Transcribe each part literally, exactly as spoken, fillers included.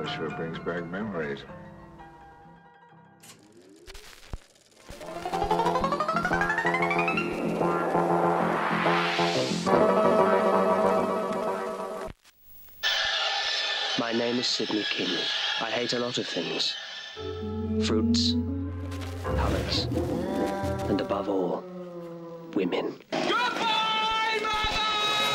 it sure brings back memories. My name is Sidney King. I hate a lot of things. Fruits, colours, and above all, women. Goodbye, Mother!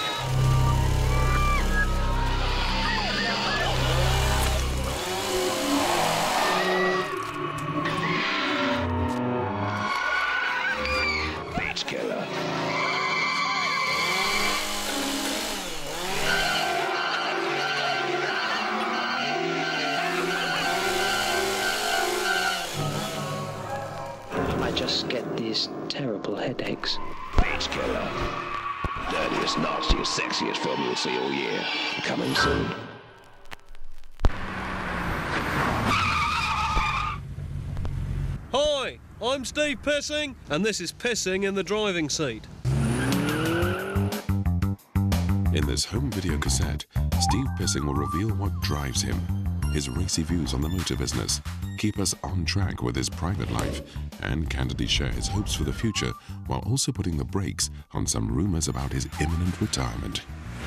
Beach killer. I just get these terrible headaches. Beach killer. Dirtiest, nastiest, sexiest film you'll see all year. Coming soon. Hi, I'm Steve Pissing, and this is Pissing in the Driving Seat. In this home video cassette, Steve Pissing will reveal what drives him, his racy views on the motor business, keep us on track with his private life, and candidly share his hopes for the future while also putting the brakes on some rumours about his imminent retirement.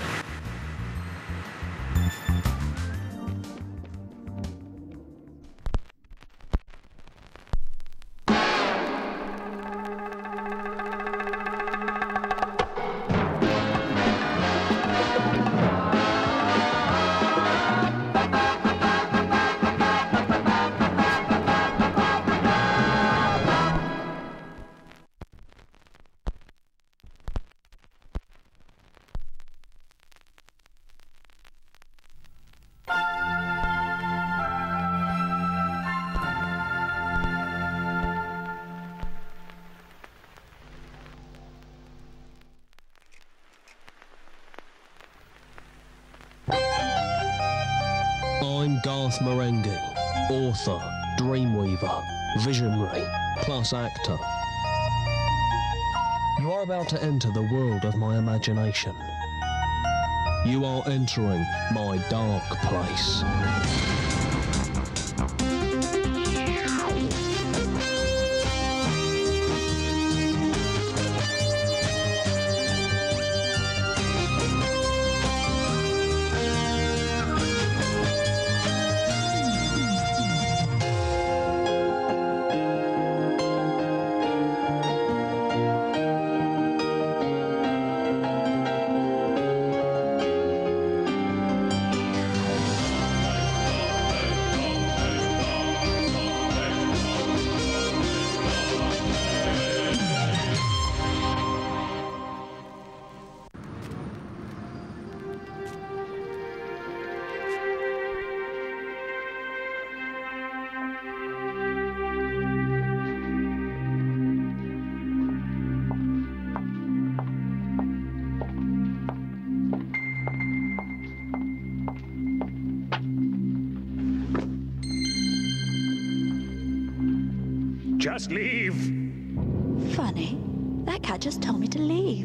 I'm Garth Marengi, author, dreamweaver, visionary, plus actor. You are about to enter the world of my imagination. You are entering my dark place. Just leave! Funny. That cat just told me to leave.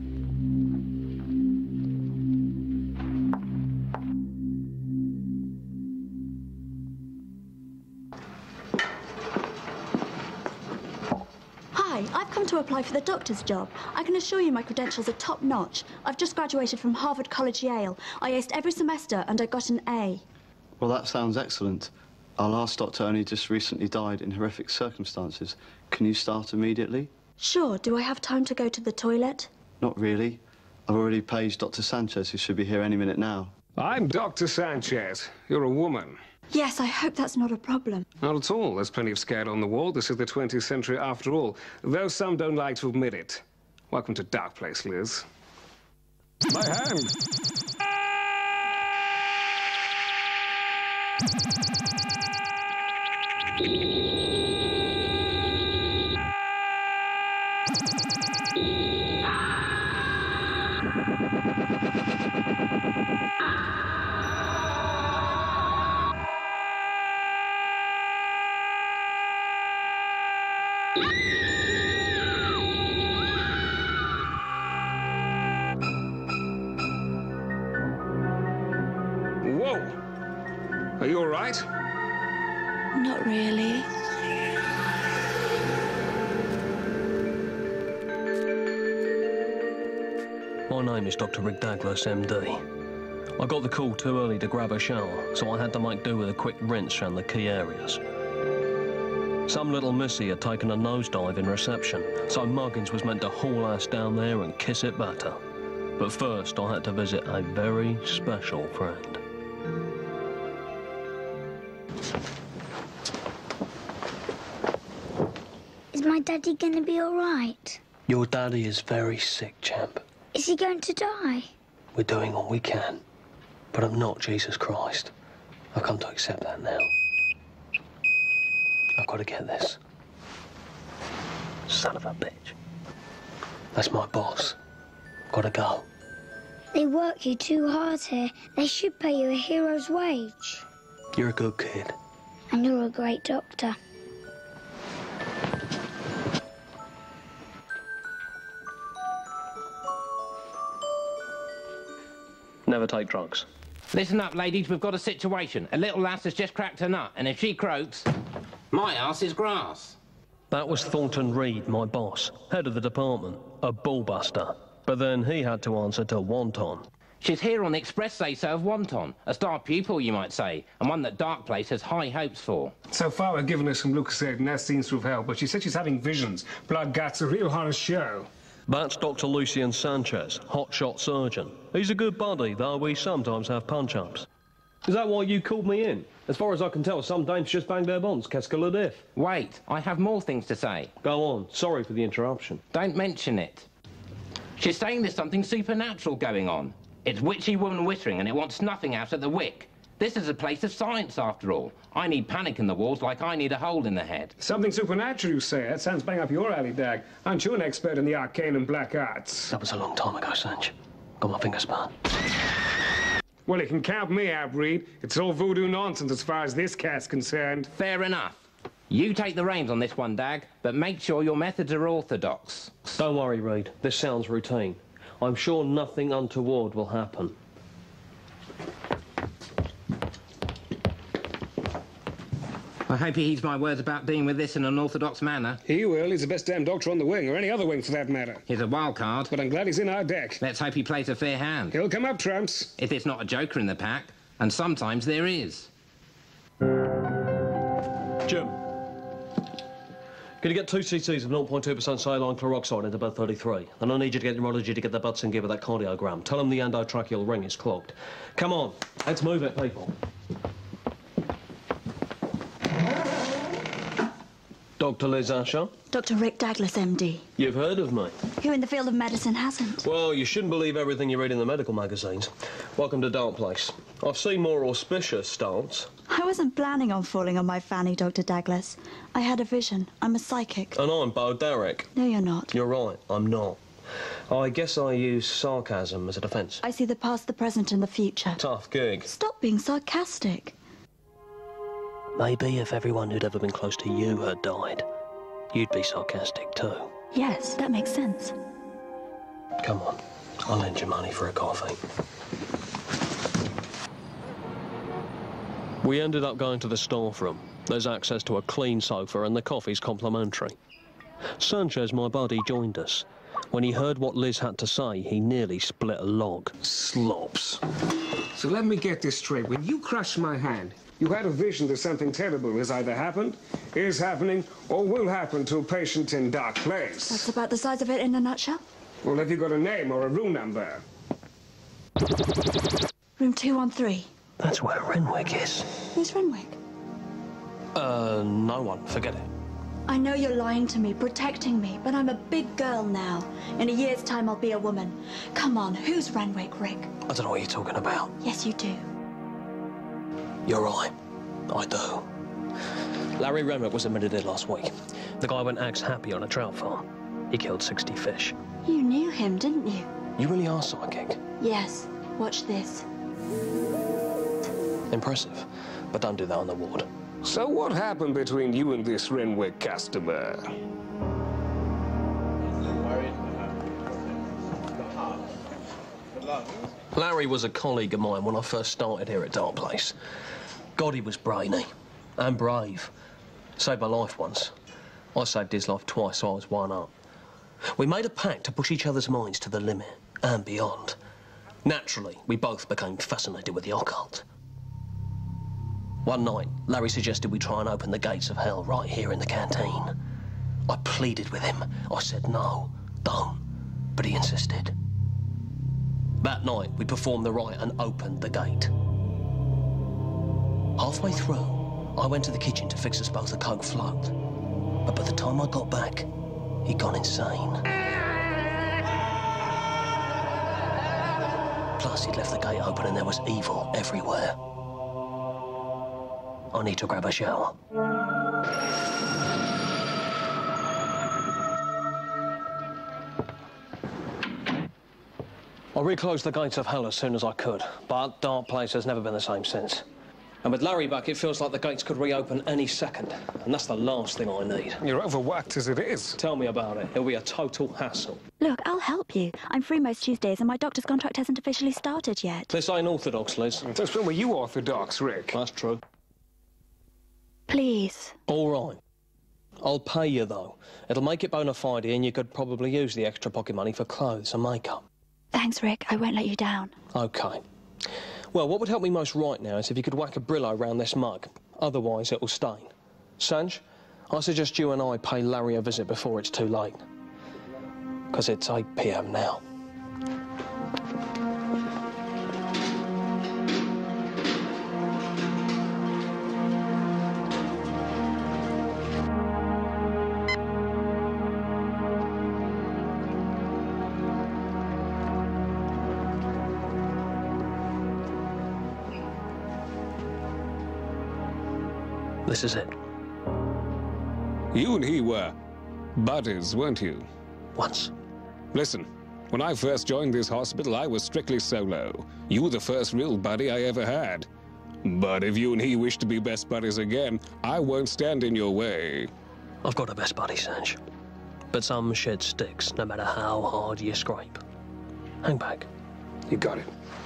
Hi, I've come to apply for the doctor's job. I can assure you my credentials are top-notch. I've just graduated from Harvard College Yale. I aced every semester and I got an A. Well, that sounds excellent. Our last doctor only just recently died in horrific circumstances. Can you start immediately? Sure. Do I have time to go to the toilet? Not really. I've already paged Doctor Sanchez, who should be here any minute now. I'm Doctor Sanchez. You're a woman. Yes, I hope that's not a problem. Not at all. There's plenty of scale on the wall. This is the twentieth century after all, though some don't like to admit it. Welcome to Darkplace, Liz. My hand! Whoa! Are you all right? Not really. My name is Doctor Rick Douglas, M D. I got the call too early to grab a shower, so I had to make do with a quick rinse around the key areas. Some little missy had taken a nosedive in reception, so Muggins was meant to haul us down there and kiss it better. But first, I had to visit a very special friend. Is my daddy going to be all right? Your daddy is very sick, champ. Is he going to die? We're doing all we can. But I'm not Jesus Christ. I've come to accept that now. I've got to get this. Son of a bitch. That's my boss. Gotta go. They work you too hard here. They should pay you a hero's wage. You're a good kid. And you're a great doctor. Never take drugs. Listen up, ladies, we've got a situation. A little lass has just cracked a nut, and if she croaks, my ass is grass. That was Thornton Reed, my boss, head of the department, a bullbuster. But then he had to answer to Wonton. She's here on the express say-so of Wonton, a star pupil, you might say, and one that Darkplace has high hopes for. So far, we've given her some Lucasade and that seems to have helped, but she said she's having visions. Blood guts, a real horror show. That's Doctor Lucian Sanchez, hotshot surgeon. He's a good buddy, though we sometimes have punch-ups. Is that why you called me in? As far as I can tell, some dames just bang their bonds, qu'est-ce que le diff? Wait, I have more things to say. Go on, sorry for the interruption. Don't mention it. She's saying there's something supernatural going on. It's witchy woman whittering and it wants snuffing out at the wick. This is a place of science, after all. I need panic in the walls like I need a hole in the head. Something supernatural, you say? That sounds bang up your alley, Dag. Aren't you an expert in the arcane and black arts? That was a long time ago, Sanch. Got my fingers burned. Well, you can count me out, Reed. It's all voodoo nonsense as far as this cat's concerned. Fair enough. You take the reins on this one, Dag, but make sure your methods are orthodox. Don't worry, Reed. This sounds routine. I'm sure nothing untoward will happen. I hope he heeds my words about dealing with this in an orthodox manner. He will. He's the best damn doctor on the wing, or any other wing for that matter. He's a wild card. But I'm glad he's in our deck. Let's hope he plays a fair hand. He'll come up trumps. If it's not a joker in the pack, and sometimes there is. Jim, can you get two C Cs of zero point two percent saline chloroxide into bed thirty-three? And I need you to get neurology to get the butts and give her that cardiogram. Tell them the endotracheal ring is clogged. Come on, let's move it, people. Doctor Liz Asher? Doctor Rick Douglas, M D. You've heard of me. Who in the field of medicine hasn't? Well, you shouldn't believe everything you read in the medical magazines. Welcome to Darkplace. I've seen more auspicious starts. I wasn't planning on falling on my fanny, Doctor Douglas. I had a vision. I'm a psychic. And I'm Bo Derek. No, you're not. You're right, I'm not. I guess I use sarcasm as a defence. I see the past, the present, and the future. Tough gig. Stop being sarcastic. Maybe if everyone who'd ever been close to you had died, you'd be sarcastic too. Yes, that makes sense. Come on, I'll lend you money for a coffee. We ended up going to the staff room. There's access to a clean sofa and the coffee's complimentary. Sanchez, my buddy, joined us. When he heard what Liz had to say, he nearly split a log. Slops. So let me get this straight. When you crushed my hand, you had a vision that something terrible has either happened, is happening, or will happen to a patient in Darkplace. That's about the size of it in a nutshell. Well, have you got a name or a room number? Room two one three. That's where Renwick is. Who's Renwick? Uh, no one. Forget it. I know you're lying to me, protecting me, but I'm a big girl now. In a year's time, I'll be a woman. Come on, who's Renwick, Rick? I don't know what you're talking about. Yes, you do. You're right. I do. Larry Renwick was admitted in last week. The guy went axe happy on a trout farm. He killed sixty fish. You knew him, didn't you? You really are psychic. Yes. Watch this. Impressive. But don't do that on the ward. So what happened between you and this Renwick customer? Larry was a colleague of mine when I first started here at Darkplace. God, he was brainy. And brave. Saved my life once. I saved his life twice, so I was one up. We made a pact to push each other's minds to the limit and beyond. Naturally, we both became fascinated with the occult. One night, Larry suggested we try and open the gates of hell right here in the canteen. I pleaded with him. I said no, don't. But he insisted. That night, we performed the rite and opened the gate. Halfway through, I went to the kitchen to fix us both a Coke float. But by the time I got back, he'd gone insane. Plus, he'd left the gate open and there was evil everywhere. I need to grab a shower. I reclosed the gates of hell as soon as I could, but Darkplace has never been the same since. And with Larry back, it feels like the gates could reopen any second, and that's the last thing I need. You're overworked as it is. Tell me about it. It'll be a total hassle. Look, I'll help you. I'm free most Tuesdays, and my doctor's contract hasn't officially started yet. This ain't orthodox, Liz. Just when were you orthodox, Rick? That's true. Please. All right. I'll pay you, though. It'll make it bona fide, and you could probably use the extra pocket money for clothes and makeup. Thanks, Rick. I won't let you down. OK. Well, what would help me most right now is if you could whack a Brillo round this mug. Otherwise, it'll stain. Sanj, I suggest you and I pay Larry a visit before it's too late. Because it's eight p m now. This is it. You and he were buddies, weren't you? Once. Listen, when I first joined this hospital, I was strictly solo. You were the first real buddy I ever had. But if you and he wish to be best buddies again, I won't stand in your way. I've got a best buddy, Sanj. But some shit sticks, no matter how hard you scrape. Hang back. You got it.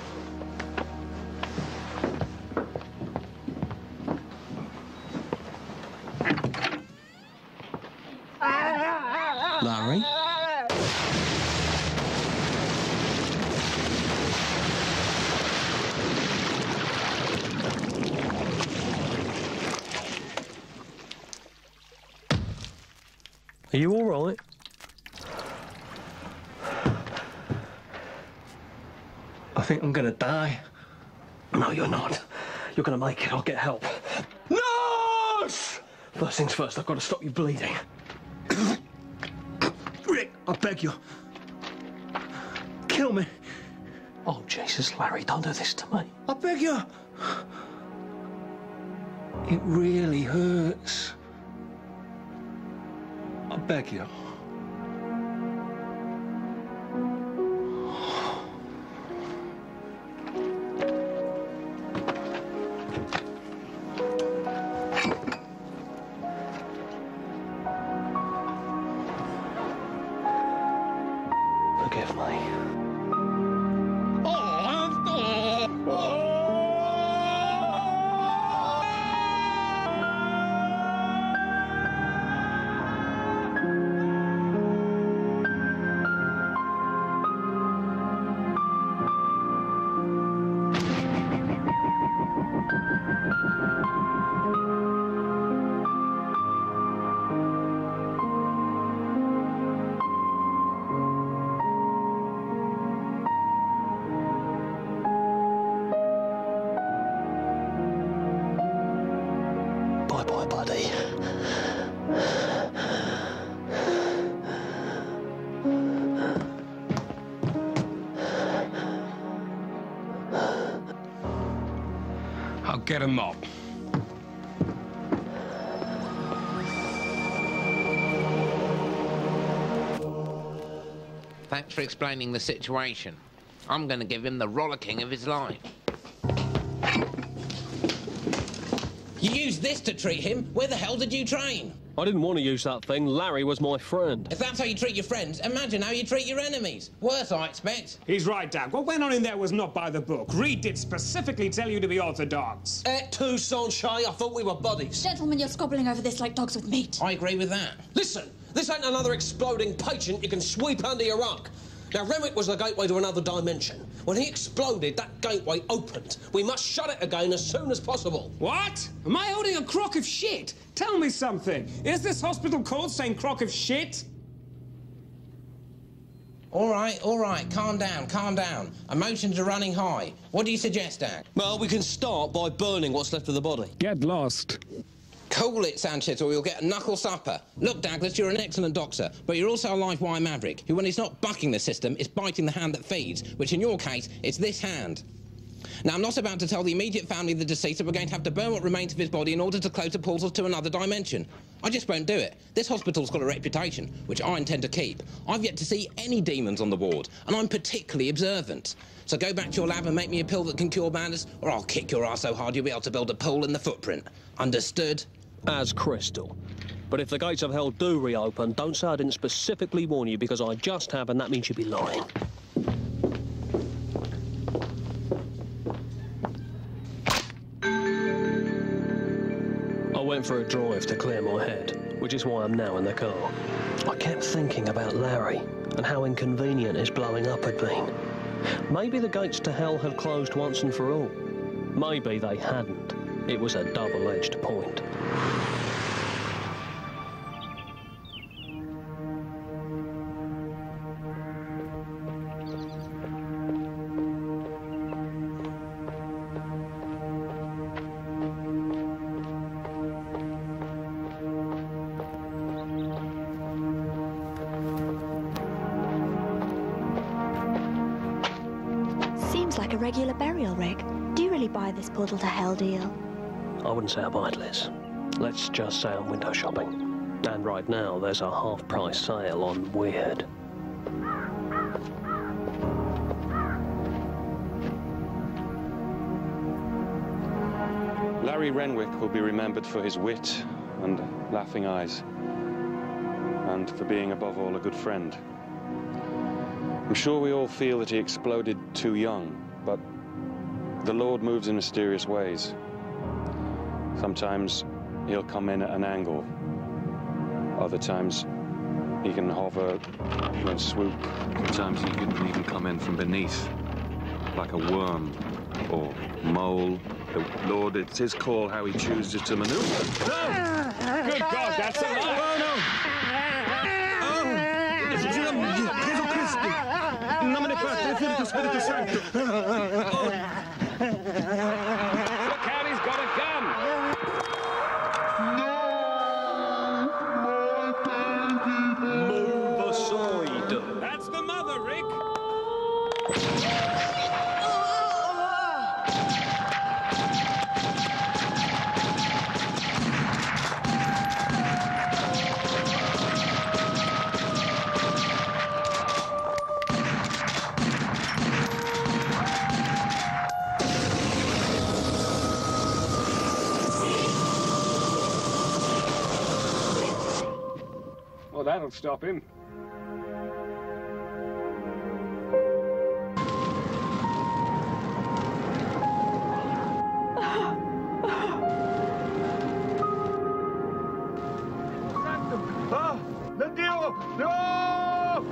Larry? Are you all right? I think I'm gonna die. No, you're not. You're gonna make it. I'll get help. Nurse! First things first, I've got to stop you bleeding. Rick, I beg you. Kill me. Oh, Jesus, Larry, don't do this to me. I beg you. It really hurts. I beg you. Forgive me. Bye-bye, buddy. I'll get a mop. Thanks for explaining the situation. I'm going to give him the rollicking of his life. You used this to treat him? Where the hell did you train? I didn't want to use that thing. Larry was my friend. If that's how you treat your friends, imagine how you treat your enemies. Worse, I expect. He's right, Dad. What went on in there was not by the book. Reed did specifically tell you to be orthodox. Et tu, Sanchez? I thought we were buddies. Gentlemen, you're squabbling over this like dogs with meat. I agree with that. Listen, this ain't another exploding patient you can sweep under your rug. Now, Renwick was the gateway to another dimension. When he exploded, that gateway opened. We must shut it again as soon as possible. What? Am I holding a crock of shit? Tell me something. Is this hospital called Saint Crock of Shit? All right, all right. Calm down, calm down. Emotions are running high. What do you suggest, Dag? Well, we can start by burning what's left of the body. Get lost. Cool it, Sanchez, or you'll get a knuckle supper. Look, Douglas, you're an excellent doctor, but you're also a live wire maverick, who, when he's not bucking the system, is biting the hand that feeds, which in your case, is this hand. Now, I'm not about to tell the immediate family of the deceased that we're going to have to burn what remains of his body in order to close the portals to another dimension. I just won't do it. This hospital's got a reputation, which I intend to keep. I've yet to see any demons on the ward, and I'm particularly observant. So go back to your lab and make me a pill that can cure madness, or I'll kick your ass so hard you'll be able to build a pool in the footprint. Understood? As crystal. But if the gates of hell do reopen, don't say I didn't specifically warn you, because I just have, and that means you'd be lying. I went for a drive to clear my head, which is why I'm now in the car. I kept thinking about Larry and how inconvenient his blowing up had been. Maybe the gates to hell had closed once and for all. Maybe they hadn't. It was a double-edged point. Seems like a regular burial rig. Do you really buy this portal to hell deal? I wouldn't say I buy it, Liz. Let's just say I'm window shopping. And right now, there's a half-price sale on Weird. Larry Renwick will be remembered for his wit and laughing eyes, and for being, above all, a good friend. I'm sure we all feel that he exploded too young, but the Lord moves in mysterious ways. Sometimes he'll come in at an angle. Other times he can hover and swoop. Sometimes he can even come in from beneath, like a worm or mole. The Lord, it's his call how he chooses to maneuver. Oh! Good God, that's a lie! Oh, no! Oh! Gesù Cristo! In nome del Padre, Figlio, Spirito Santo! Look out, he's got a gun! Move aside. That's the mother, Rick! Well, that'll stop him. Ah! Dio! No!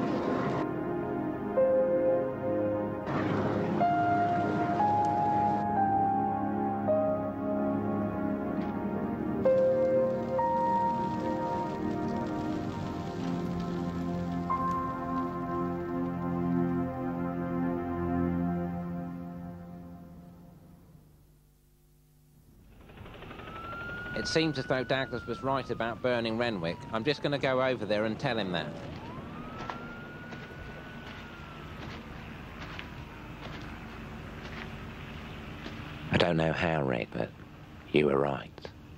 It seems as though Douglas was right about burning Renwick. I'm just going to go over there and tell him that. I don't know how, Rick, but you were right.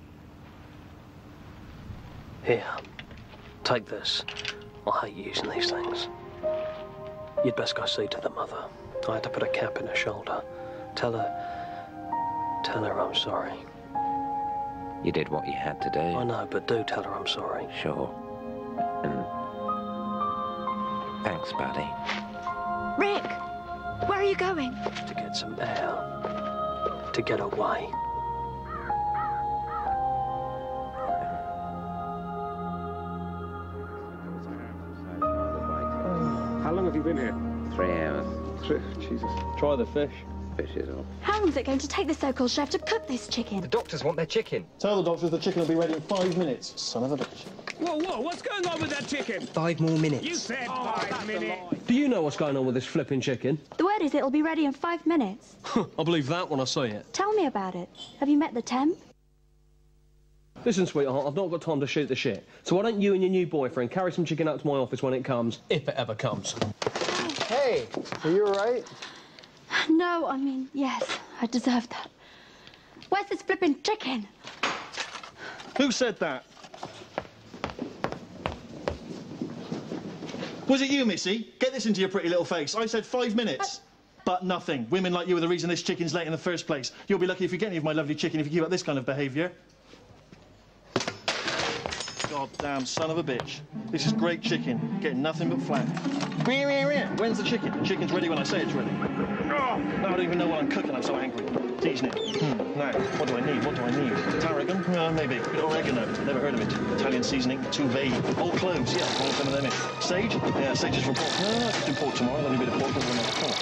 Here, take this. I hate using these things. You'd best go see to the mother. I had to put a cap in her shoulder. Tell her... Tell her I'm sorry. You did what you had to do. I know, but do tell her I'm sorry. Sure. And thanks, buddy. Rick, where are you going? To get some air. To get away. How long have you been here? Three hours. Three? Jesus. Try the fish. Fish is off. How long is it going to take the so-called chef to cook this chicken? The doctors want their chicken. Tell the doctors the chicken will be ready in five minutes. Son of a bitch. Whoa, whoa, what's going on with that chicken? Five more minutes. You said five minutes. Do you know what's going on with this flipping chicken? The word is it'll be ready in five minutes. I'll believe that when I see it. Tell me about it. Have you met the temp? Listen, sweetheart, I've not got time to shoot the shit. So why don't you and your new boyfriend carry some chicken out to my office when it comes, if it ever comes. Hey, are you all right? No, I mean, yes, I deserve that. Where's this flipping chicken? Who said that? Was it you, Missy? Get this into your pretty little face. I said five minutes. But nothing. Women like you are the reason this chicken's late in the first place. You'll be lucky if you get any of my lovely chicken if you keep up this kind of behaviour. Goddamn son of a bitch. This is great chicken. Getting nothing but flack. When's the chicken? The chicken's ready when I say it's ready. Oh, I don't even know what I'm cooking. I'm so angry. Seasoning. Hmm. Now, what do I need? What do I need? Tarragon? Uh, maybe. Oregano. Never heard of it. Italian seasoning. Too vague. Old cloves. Yeah, I'll some of them in. Sage? Yeah, sage is for pork. No, no, just do pork tomorrow. I'll have a bit of pork over another pork.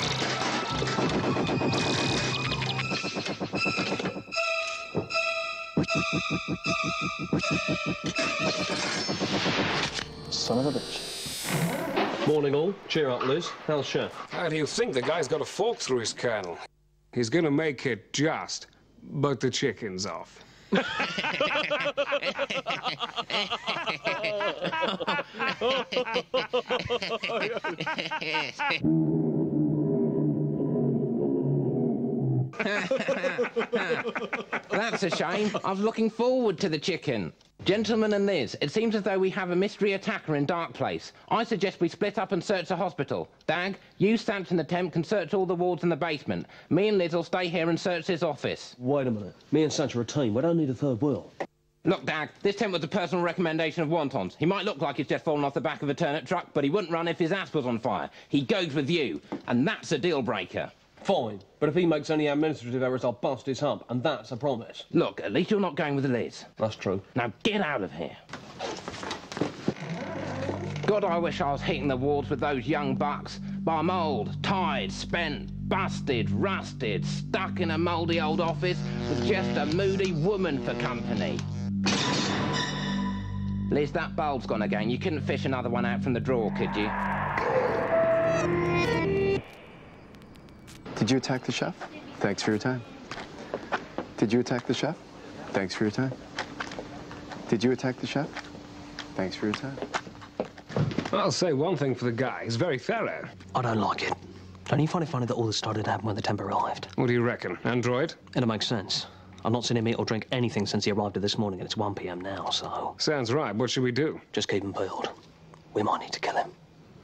Son of a bitch. Morning, all. Cheer up, Liz. How's Chef? How do you think the guy's got a fork through his kernel? He's gonna make it just, but the chicken's off. That's a shame. I was looking forward to the chicken. Gentlemen and Liz, it seems as though we have a mystery attacker in Darkplace. I suggest we split up and search the hospital. Dag, you, Samson, the temp can search all the wards in the basement. Me and Liz will stay here and search this office. Wait a minute. Me and Sanch are a team. We don't need a third wheel. Look, Dag, this temp was a personal recommendation of wontons. He might look like he's just fallen off the back of a turnip truck, but he wouldn't run if his ass was on fire. He goes with you, and that's a deal breaker. Fine, but if he makes any administrative errors, I'll bust his hump, and that's a promise. Look, at least you're not going with Liz. That's true. Now get out of here. God, I wish I was hitting the wards with those young bucks. But I'm old, tired, spent, busted, rusted, stuck in a mouldy old office with just a moody woman for company. Liz, that bulb's gone again. You couldn't fish another one out from the drawer, could you? Did you attack the chef? Thanks for your time. Did you attack the chef? Thanks for your time. Did you attack the chef? Thanks for your time. I'll say one thing for the guy. He's very thorough. I don't like it. Don't you find it funny that all this started to happen when the temp arrived? What do you reckon? Android? It'll make sense. I've not seen him eat or drink anything since he arrived here this morning, and it's one p m now, so... Sounds right. What should we do? Just keep him peeled. We might need to kill him.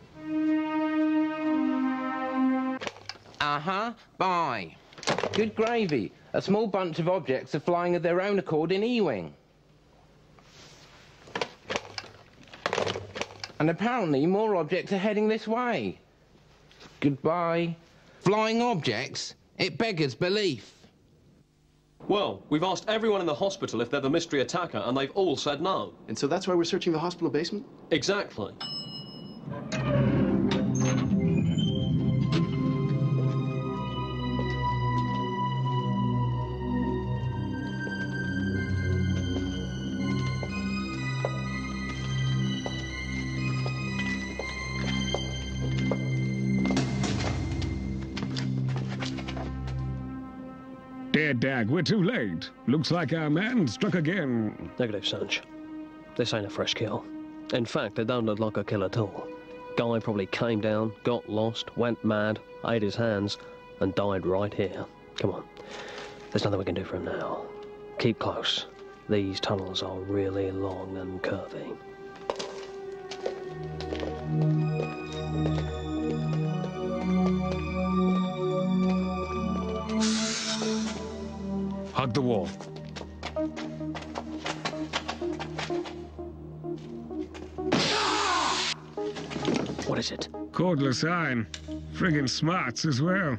Uh-huh. Bye. Good gravy. A small bunch of objects are flying of their own accord in E-Wing. And apparently more objects are heading this way. Goodbye. Flying objects? It beggars belief. Well, we've asked everyone in the hospital if they're the mystery attacker, and they've all said no. And so that's why we're searching the hospital basement? Exactly. Dear Dag, we're too late. Looks like our man struck again. Negative, Sanch. This ain't a fresh kill. In fact, it don't look like a kill at all. Guy probably came down, got lost, went mad, ate his hands, and died right here. Come on. There's nothing we can do for him now. Keep close. These tunnels are really long and curvy. Hug the wall. is it? Cordless iron. Friggin' smarts as well.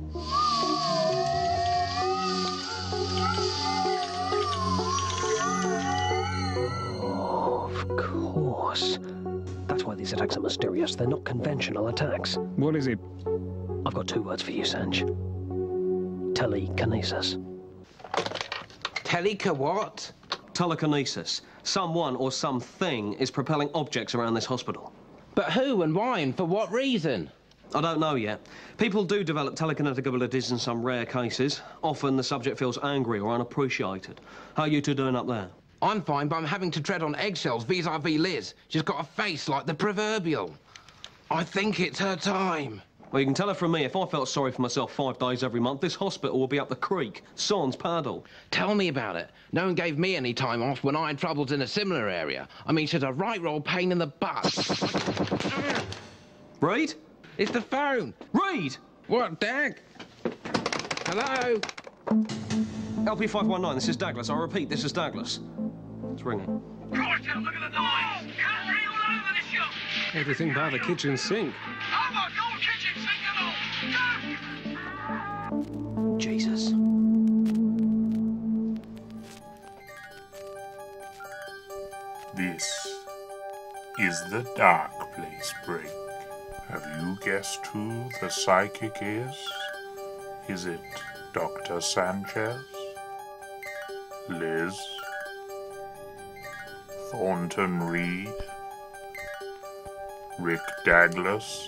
Oh, of course. That's why these attacks are mysterious. They're not conventional attacks. What is it? I've got two words for you, Sanj. Telekinesis. Teleka what? Telekinesis. Someone or something is propelling objects around this hospital. But who and why and for what reason? I don't know yet. People do develop telekinetic abilities in some rare cases. Often the subject feels angry or unappreciated. How are you two doing up there? I'm fine, but I'm having to tread on eggshells vis-a-vis Liz. She's got a face like the proverbial. I think it's her time. Well, you can tell her from me, if I felt sorry for myself five days every month, this hospital will be up the creek, sans paddle. Tell me about it. No one gave me any time off when I had troubles in a similar area. I mean, she's a right roll pain in the butt. Reed? It's the phone. Reed! What, Dag? Hello? L P five one nine, this is Douglas. I repeat, this is Douglas. It's ringing. Christ, look at the noise! Country all over the shop! Everything by the kitchen sink. Oh my God, kitchen sink and all! Go! Jesus. This is the Darkplace break. Have you guessed who the psychic is? Is it Doctor Sanchez? Liz? Thornton Reed? Rick Douglas?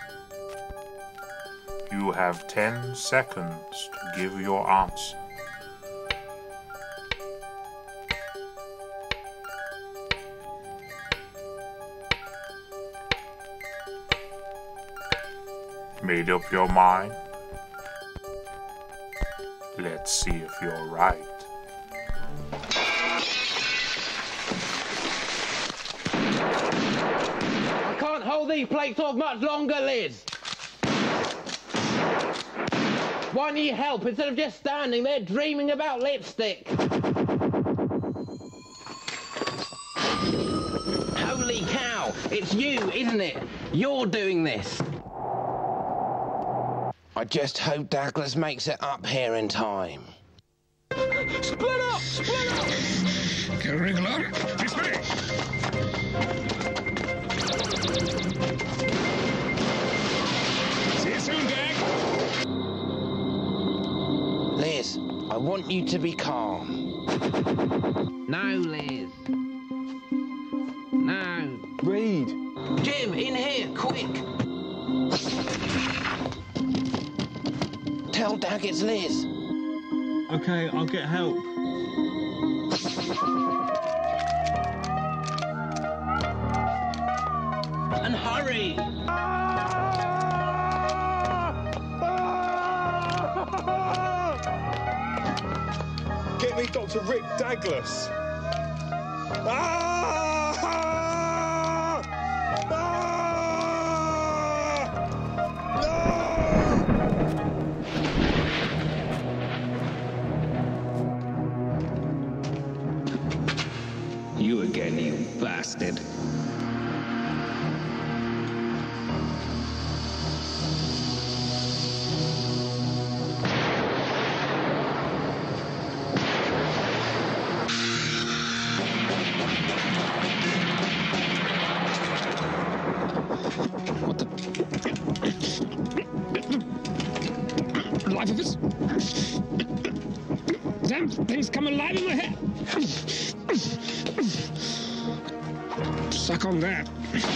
You have ten seconds to give your answer. Made up your mind? Let's see if you're right. I can't hold these plates off much longer, Liz. Why don't you help instead of just standing there dreaming about lipstick? Holy cow, it's you, isn't it? You're doing this. I just hope Douglas makes it up here in time. Split up! Split up! Can ring alarm? It's me! See you soon, Dag. Liz, I want you to be calm. No, Liz. No. Reed! Jim, in here, quick! Tell Dag it's Liz. Okay, I'll get help. And hurry! Get me Doctor Rick Douglas. Ah! You again, you bastard. What the... Life of us? Damn things come alive in my head. Suck on that.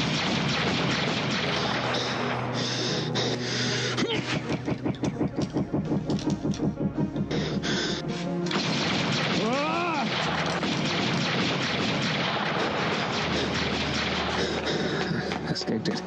Ah! Escaped it.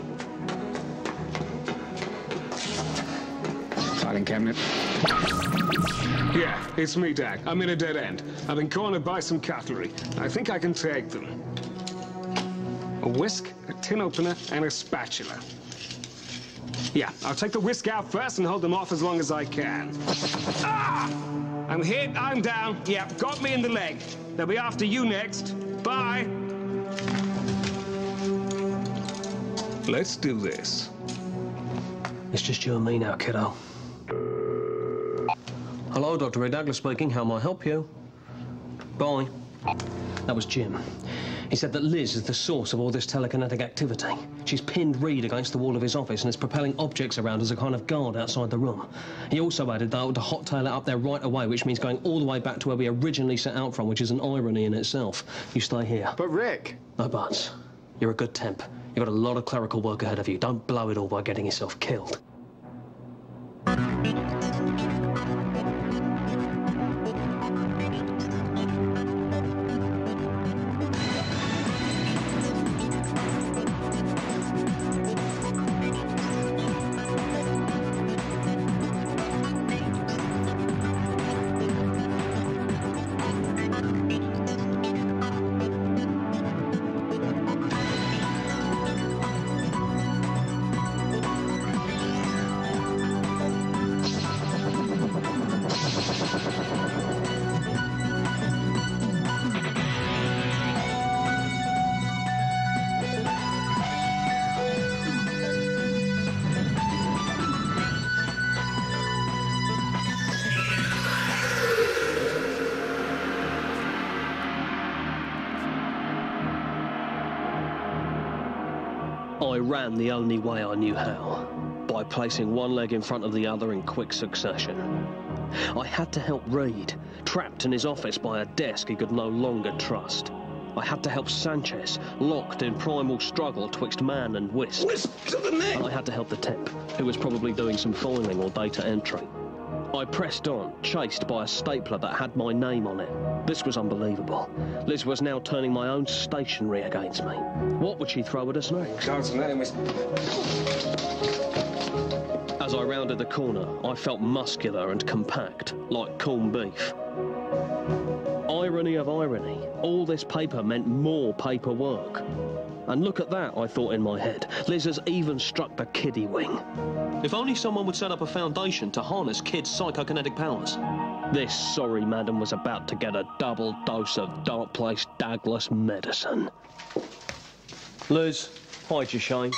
Filing cabinet. Yeah, it's me, Dag. I'm in a dead end. I've been cornered by some cutlery. I think I can take them. A whisk, a tin opener, and a spatula. Yeah, I'll take the whisk out first and hold them off as long as I can. Ah! I'm hit, I'm down. Yeah, got me in the leg. They'll be after you next. Bye. Let's do this. It's just you and me now, kiddo. Hello, Doctor Rick Douglas speaking. How may I help you? Bye. That was Jim. He said that Liz is the source of all this telekinetic activity. She's pinned Reed against the wall of his office and is propelling objects around as a kind of guard outside the room. He also added that I would hot-tail it up there right away, which means going all the way back to where we originally set out from, which is an irony in itself. You stay here. But Rick! No buts. You're a good temp. You've got a lot of clerical work ahead of you. Don't blow it all by getting yourself killed. I ran the only way I knew how, by placing one leg in front of the other in quick succession. I had to help Reed, trapped in his office by a desk he could no longer trust. I had to help Sanchez, locked in primal struggle twixt man and wisp. And I had to help the temp, who was probably doing some filing or data entry. I pressed on, chased by a stapler that had my name on it. This was unbelievable. Liz was now turning my own stationery against me. What would she throw at us next? God's name is... As I rounded the corner, I felt muscular and compact, like corned beef. Irony of irony, all this paper meant more paperwork. And look at that, I thought in my head. Liz has even struck the kiddie wing. If only someone would set up a foundation to harness kids' psychokinetic powers. This sorry madam was about to get a double dose of Darkplace Douglas medicine. Liz, hide your shame.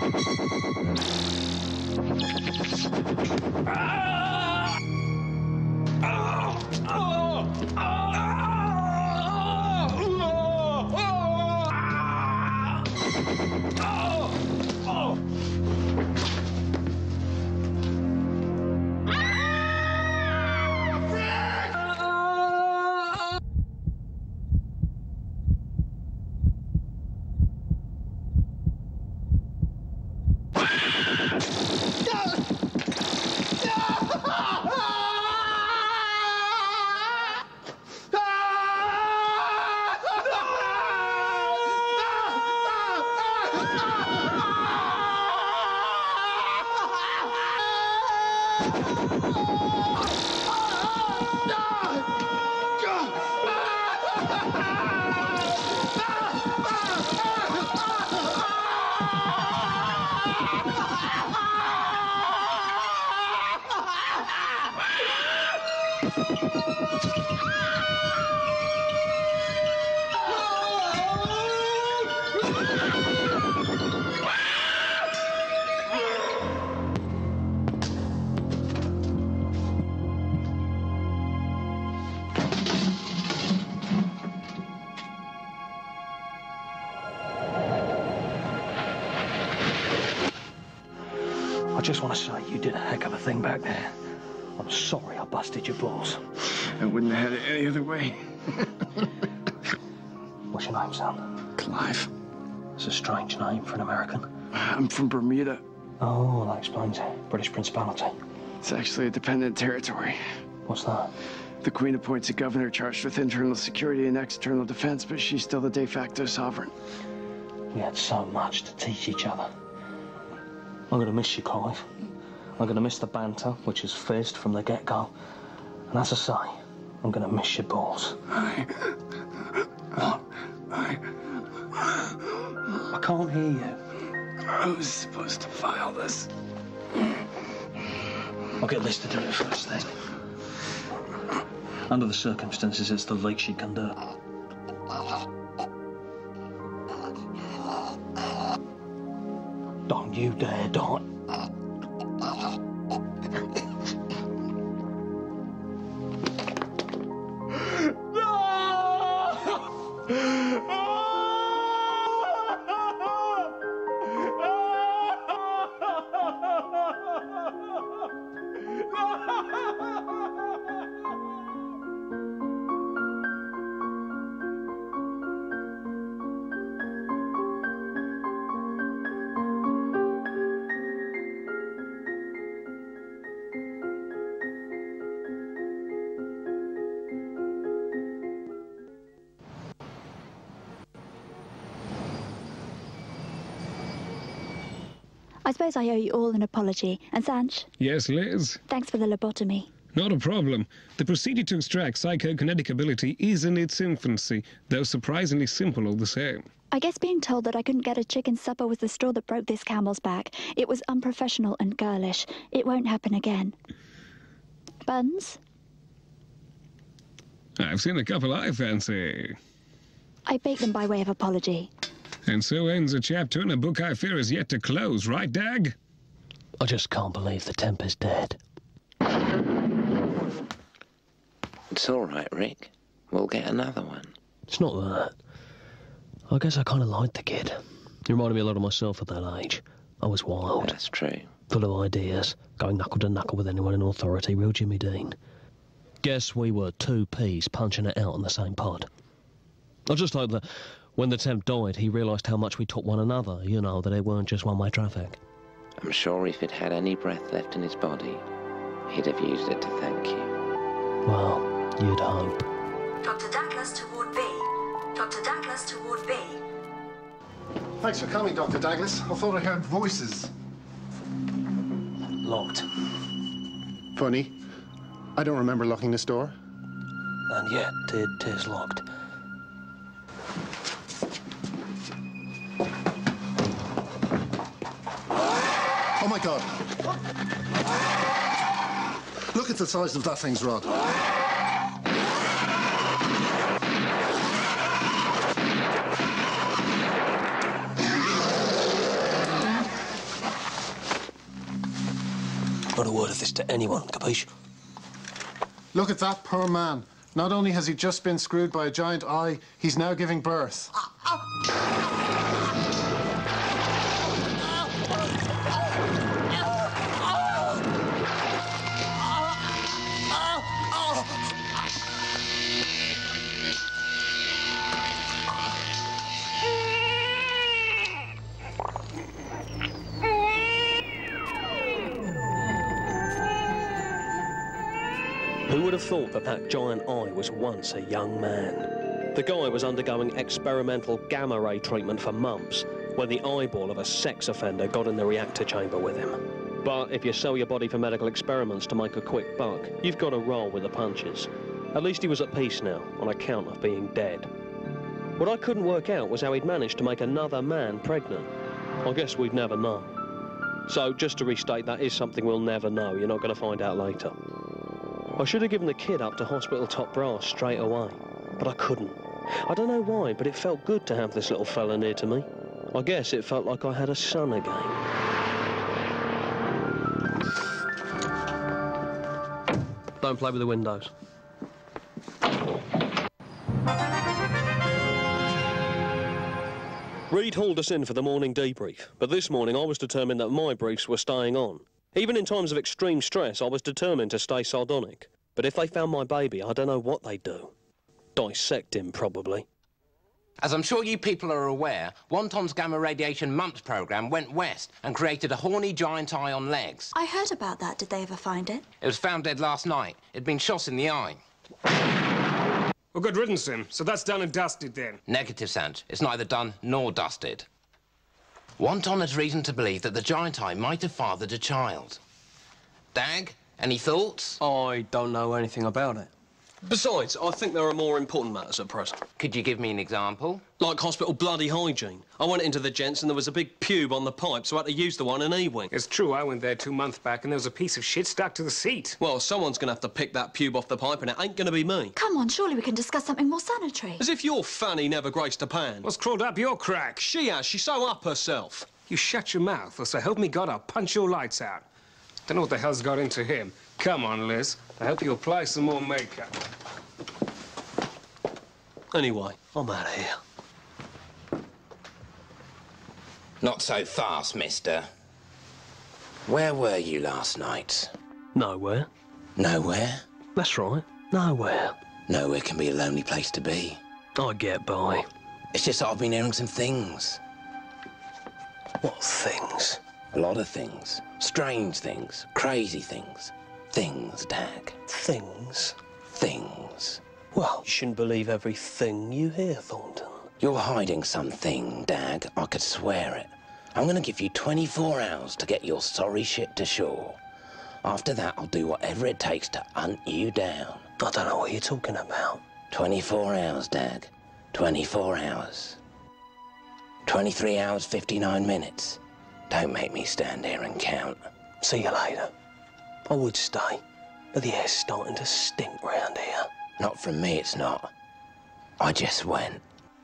I just want to say you did a heck of a thing back there. I'm sorry I busted your balls. I wouldn't have had it any other way. What's your name, son? Clive. It's a strange name for an American. I'm from Bermuda. Oh, that explains it. British Principality. It's actually a dependent territory. What's that? The Queen appoints a governor charged with internal security and external defense, but she's still the de facto sovereign. We had so much to teach each other. I'm going to miss you, Clive. I'm going to miss the banter, which is fizzed from the get-go. And as I say, I'm going to miss your balls. I... What? I... I can't hear you. I was supposed to file this. I'll get Liz to do it first, then. Under the circumstances, it's the least she can do. you dare die. I suppose I owe you all an apology. And Sanch, Yes, Liz? thanks for the lobotomy. Not a problem. The procedure to extract psychokinetic ability is in its infancy, though surprisingly simple all the same. I guess being told that I couldn't get a chicken supper was the straw that broke this camel's back. It was unprofessional and girlish. It won't happen again. Buns? I've seen a couple I fancy. I baked them by way of apology. And so ends a chapter in a book I fear is yet to close, right, Dag? I just can't believe the temp is dead. It's all right, Rick. We'll get another one. It's not that. I guess I kind of liked the kid. He reminded me a lot of myself at that age. I was wild. That's true. Full of ideas, going knuckle to knuckle with anyone in authority, real Jimmy Dean. Guess we were two peas punching it out in the same pod. I just hope that when the temp died, he realised how much we taught one another, you know, that it weren't just one-way traffic. I'm sure if it had any breath left in his body, he'd have used it to thank you. Well, you'd hope. Doctor Douglas to Ward B. Doctor Douglas to Ward B. Thanks for coming, Doctor Douglas. I thought I heard voices. Locked. Funny. I don't remember locking this door. And yet, it is locked. Oh, my God. Look at the size of that thing's rod. Not a word of this to anyone, capiche? Look at that poor man. Not only has he just been screwed by a giant eye, he's now giving birth. Who would have thought that that giant eye was once a young man? The guy was undergoing experimental gamma ray treatment for mumps when the eyeball of a sex offender got in the reactor chamber with him. But if you sell your body for medical experiments to make a quick buck, you've got to roll with the punches. At least he was at peace now, on account of being dead. What I couldn't work out was how he'd managed to make another man pregnant. I guess we'd never know. So, just to restate, that is something we'll never know. You're not going to find out later. I should have given the kid up to hospital top brass straight away, but I couldn't. I don't know why, but it felt good to have this little fella near to me. I guess it felt like I had a son again. Don't play with the windows. Reed hauled us in for the morning debrief, but this morning I was determined that my briefs were staying on. Even in times of extreme stress, I was determined to stay sardonic. But if they found my baby, I don't know what they'd do. Dissect him, probably. As I'm sure you people are aware, Wonton's gamma radiation mumps program went west and created a horny giant eye on legs. I heard about that. Did they ever find it? It was found dead last night. It'd been shot in the eye. Well, good riddance, Sim. So that's done and dusted, then? Negative, Sanch. It's neither done nor dusted. Wonton has reason to believe that the giant eye might have fathered a child. Dag, any thoughts? I don't know anything about it. Besides, I think there are more important matters at present. Could you give me an example? Like hospital bloody hygiene. I went into the gents and there was a big pube on the pipe, so I had to use the one in E-wing. It's true, I went there two months back and there was a piece of shit stuck to the seat. Well, someone's going to have to pick that pube off the pipe and it ain't going to be me. Come on, surely we can discuss something more sanitary. As if your fanny never graced a pan. What's crawled up your crack? She has. She's so up herself. You shut your mouth, or so help me God, I'll punch your lights out. Don't know what the hell's got into him. Come on, Liz. I hope you apply some more makeup. Anyway, I'm out of here. Not so fast, mister. Where were you last night? Nowhere. Nowhere? That's right. Nowhere. Nowhere can be a lonely place to be. I get by. It's just that I've been hearing some things. What things? A lot of things. Strange things. Crazy things. Things, Dag. Things? Things. Well, you shouldn't believe everything you hear, Thornton. You're hiding something, Dag. I could swear it. I'm gonna give you twenty-four hours to get your sorry ship to shore. After that, I'll do whatever it takes to hunt you down. I don't know what you're talking about. twenty-four hours, Dag. twenty-four hours. twenty-three hours, fifty-nine minutes. Don't make me stand here and count. See you later. I would stay, but the air's starting to stink round here. Not from me, it's not. I just went.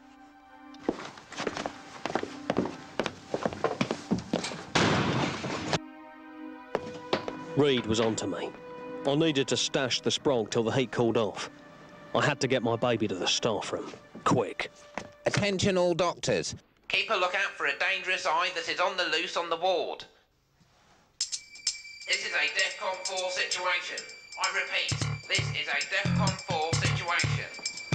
Reed was onto me. I needed to stash the sprog till the heat cooled off. I had to get my baby to the staff room. Quick. Attention all doctors. Keep a lookout for a dangerous eye that is on the loose on the ward. This is a DEFCON four situation. I repeat, this is a DEFCON four situation.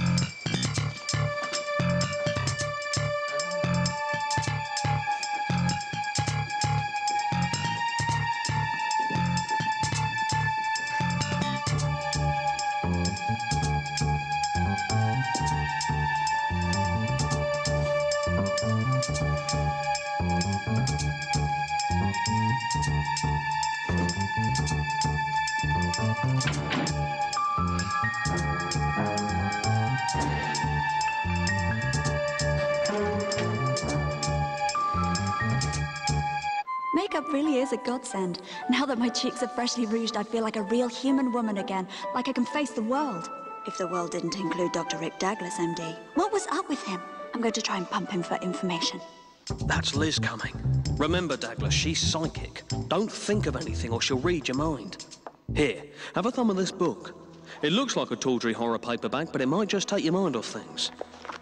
Makeup really is a godsend. Now that my cheeks are freshly rouged, I feel like a real human woman again, like I can face the world. If the world didn't include Doctor Rick Douglas, M D. What was up with him? I'm going to try and pump him for information. That's Liz coming. Remember, Douglas, she's psychic. Don't think of anything or she'll read your mind. Here, have a thumb of this book. It looks like a tawdry horror paperback, but it might just take your mind off things.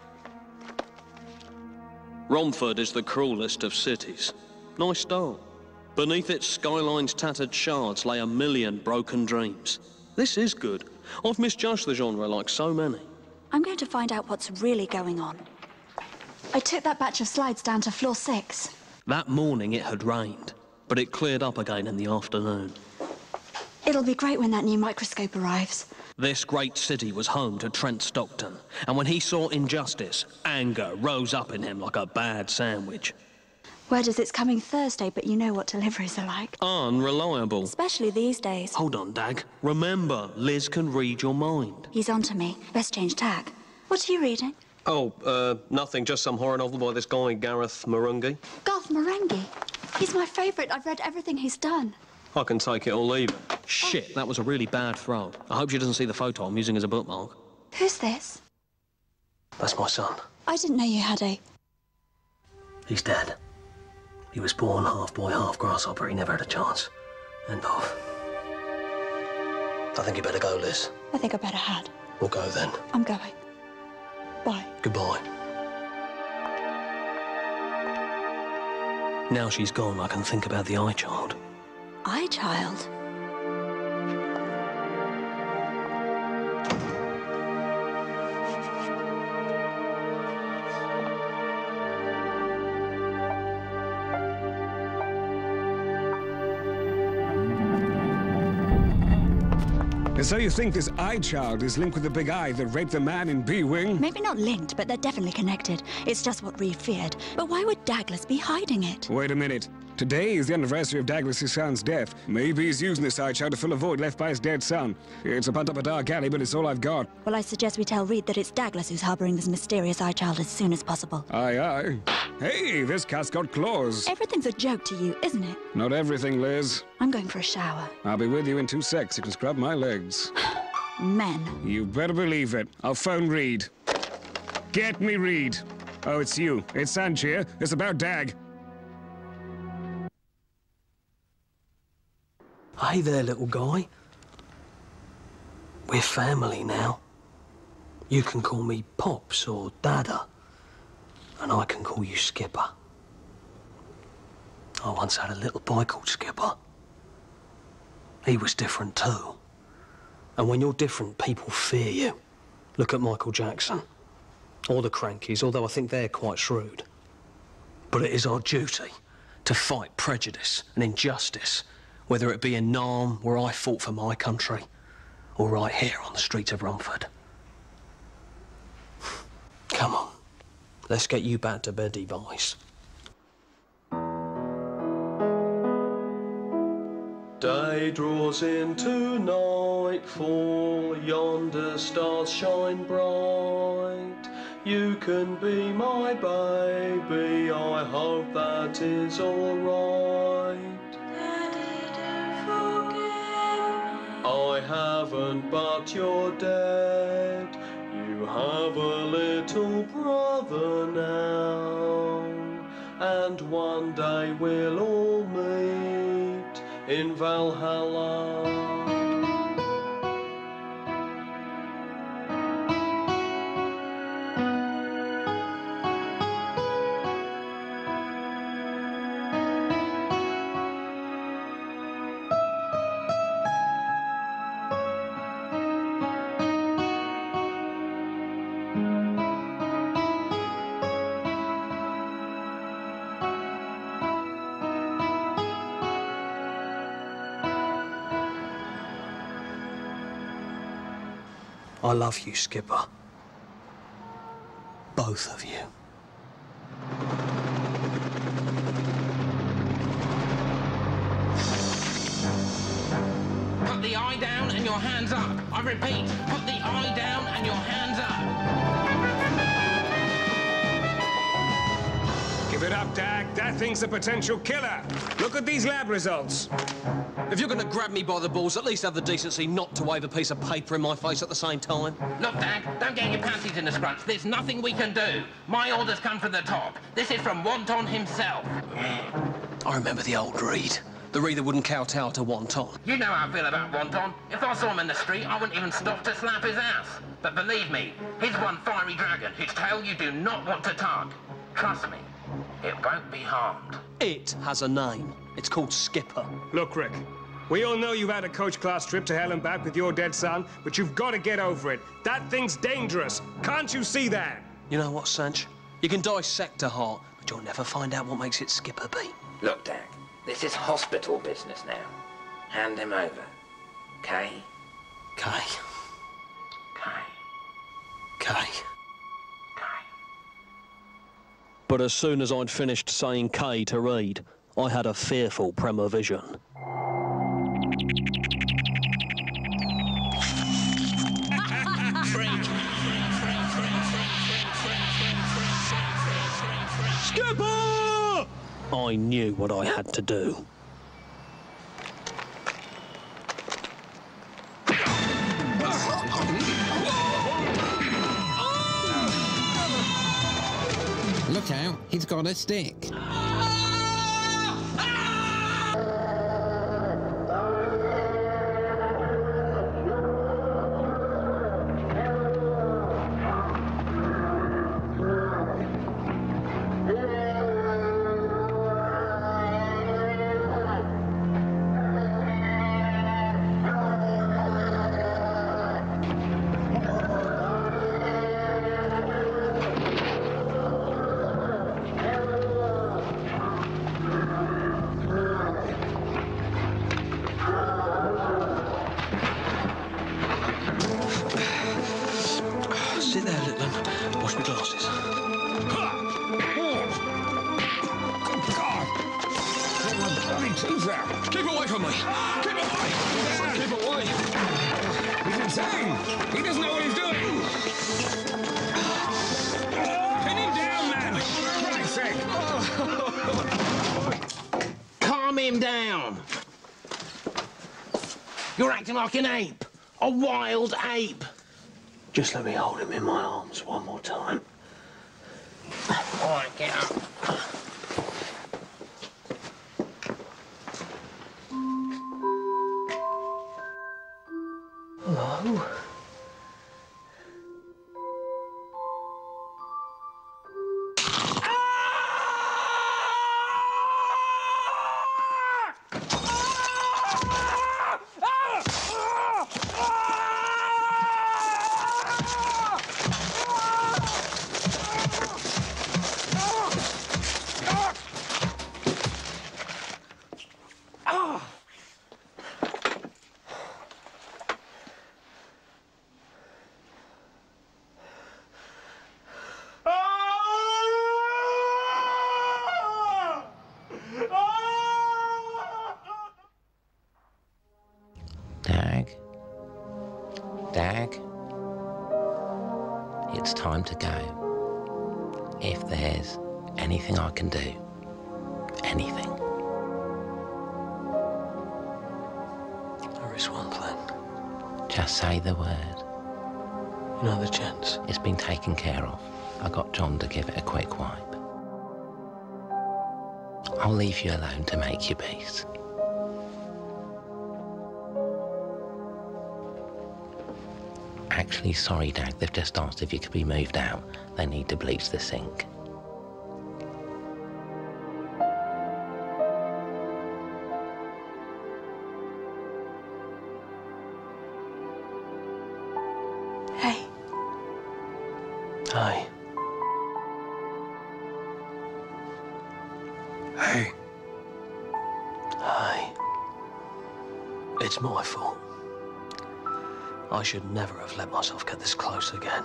Romford is the cruelest of cities. Nice style. Beneath its skyline's tattered shards lay a million broken dreams. This is good. I've misjudged the genre like so many. I'm going to find out what's really going on. I took that batch of slides down to floor six. That morning it had rained, but it cleared up again in the afternoon. It'll be great when that new microscope arrives. This great city was home to Trent Stockton, and when he saw injustice, anger rose up in him like a bad sandwich. Word is it's coming Thursday, but you know what deliveries are like. Unreliable. Especially these days. Hold on, Dag. Remember, Liz can read your mind. He's onto me. Best change tag. What are you reading? Oh, uh, nothing. Just some horror novel by this guy, Garth Marengi. Garth Marengi? He's my favourite. I've read everything he's done. I can take it or leave it. Shit, that was a really bad throw. I hope she doesn't see the photo I'm using as a bookmark. Who's this? That's my son. I didn't know you had a... He's dead. He was born half boy, half grasshopper. He never had a chance. End of. I think you better go, Liz. I think I better had. We'll go then. I'm going. Bye. Goodbye. Now she's gone, I can think about the eye child. Eye child? And so you think this eye child is linked with the big eye that raped the man in B-Wing? Maybe not linked, but they're definitely connected. It's just what Reed feared. But why would Douglas be hiding it? Wait a minute. Today is the anniversary of Douglas's son's death. Maybe he's using this eye child to fill a void left by his dead son. It's a punt up a dark alley, but it's all I've got. Well, I suggest we tell Reed that it's Douglas who's harboring this mysterious eye child as soon as possible. Aye, aye. Hey, this cat's got claws. Everything's a joke to you, isn't it? Not everything, Liz. I'm going for a shower. I'll be with you in two secs. You can scrub my legs. Men. You better believe it. I'll phone Reed. Get me Reed. Oh, it's you. It's Sanch here. It's about Dag. Hey there, little guy. We're family now. You can call me Pops or Dada, and I can call you Skipper. I once had a little boy called Skipper. He was different too. And when you're different, people fear you. Look at Michael Jackson. Or the Crankies, although I think they're quite shrewd. But it is our duty to fight prejudice and injustice, whether it be in Nam, where I fought for my country, or right here on the streets of Romford. Come on, let's get you back to bed, Vice. Day draws into nightfall, yonder stars shine bright. You can be my baby, I hope that is alright. I haven't, but you're dead. You have a little brother now, and one day we'll all meet in Valhalla. I love you, Skipper. Both of you. Put the eye down and your hands up. I repeat, put the eye down and your hands up. Give it up, Dag. That thing's a potential killer. Look at these lab results. If you're going to grab me by the balls, at least have the decency not to wave a piece of paper in my face at the same time. Look, Dag, don't get your panties in a scrunch. There's nothing we can do. My orders come from the top. This is from Wonton himself. I remember the old Reed. The Reed that wouldn't kowtow to Wonton. You know how I feel about Wonton. If I saw him in the street, I wouldn't even stop to slap his ass. But believe me, he's one fiery dragon whose tail you do not want to tug. Trust me, it won't be harmed. It has a name. It's called Skipper. Look, Rick, we all know you've had a coach-class trip to hell and back with your dead son, but you've got to get over it. That thing's dangerous. Can't you see that? You know what, Sanch? You can dissect a heart, but you'll never find out what makes it skip a beat. Look, Dag, this is hospital business now. Hand him over. K? K. K. K. But as soon as I'd finished saying K to Reed, I had a fearful premonition. Skipper! I knew what I had to do. Look out, he's got a stick. Sit there, little one. Wash my glasses. Keep away from me! Keep away! Keep away! He's insane! He doesn't know what he's doing! Pin him down, man! For Christ's sake! Calm him down! You're acting like an ape! A wild ape! Just let me hold him in my arms one more time. All right, get up. Hello? Dag? Dag? It's time to go. If there's anything I can do, anything. There is one plan. Just say the word. You know the gents? It's been taken care of. I got John to give it a quick wipe. I'll leave you alone to make your peace. Actually, sorry, Dag, they've just asked if you could be moved out. They need to bleach the sink. Hey. Hi. Hey. Hi. It's my fault. I should never have let myself get this close again.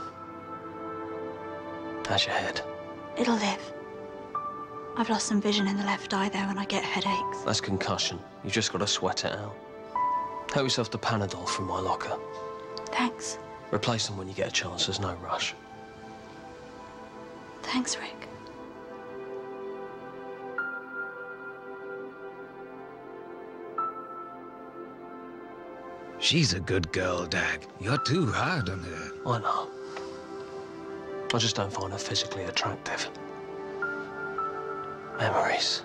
How's your head? It'll live. I've lost some vision in the left eye there when I get headaches. That's concussion. You've just got to sweat it out. Help yourself to Panadol from my locker. Thanks. Replace them when you get a chance. There's no rush. Thanks, Rick. She's a good girl, Dag. You're too hard on her. I know. I just don't find her physically attractive. Memories.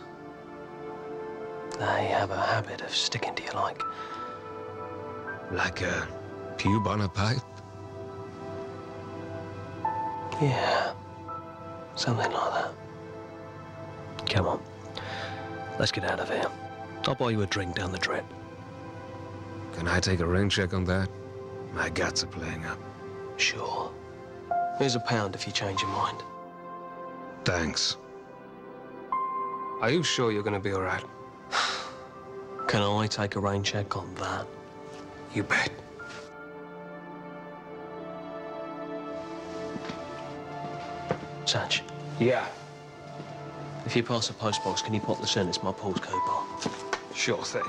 They have a habit of sticking to you like... Like a cube on a pipe? Yeah. Something like that. Come on. Let's get out of here. I'll buy you a drink down the drip. Can I take a rain check on that? My guts are playing up. Sure. Here's a pound if you change your mind. Thanks. Are you sure you're gonna be all right? Can I take a rain check on that? You bet. Satch. Yeah. If you pass a postbox, can you pop this in? It's my postcode bar. Sure thing.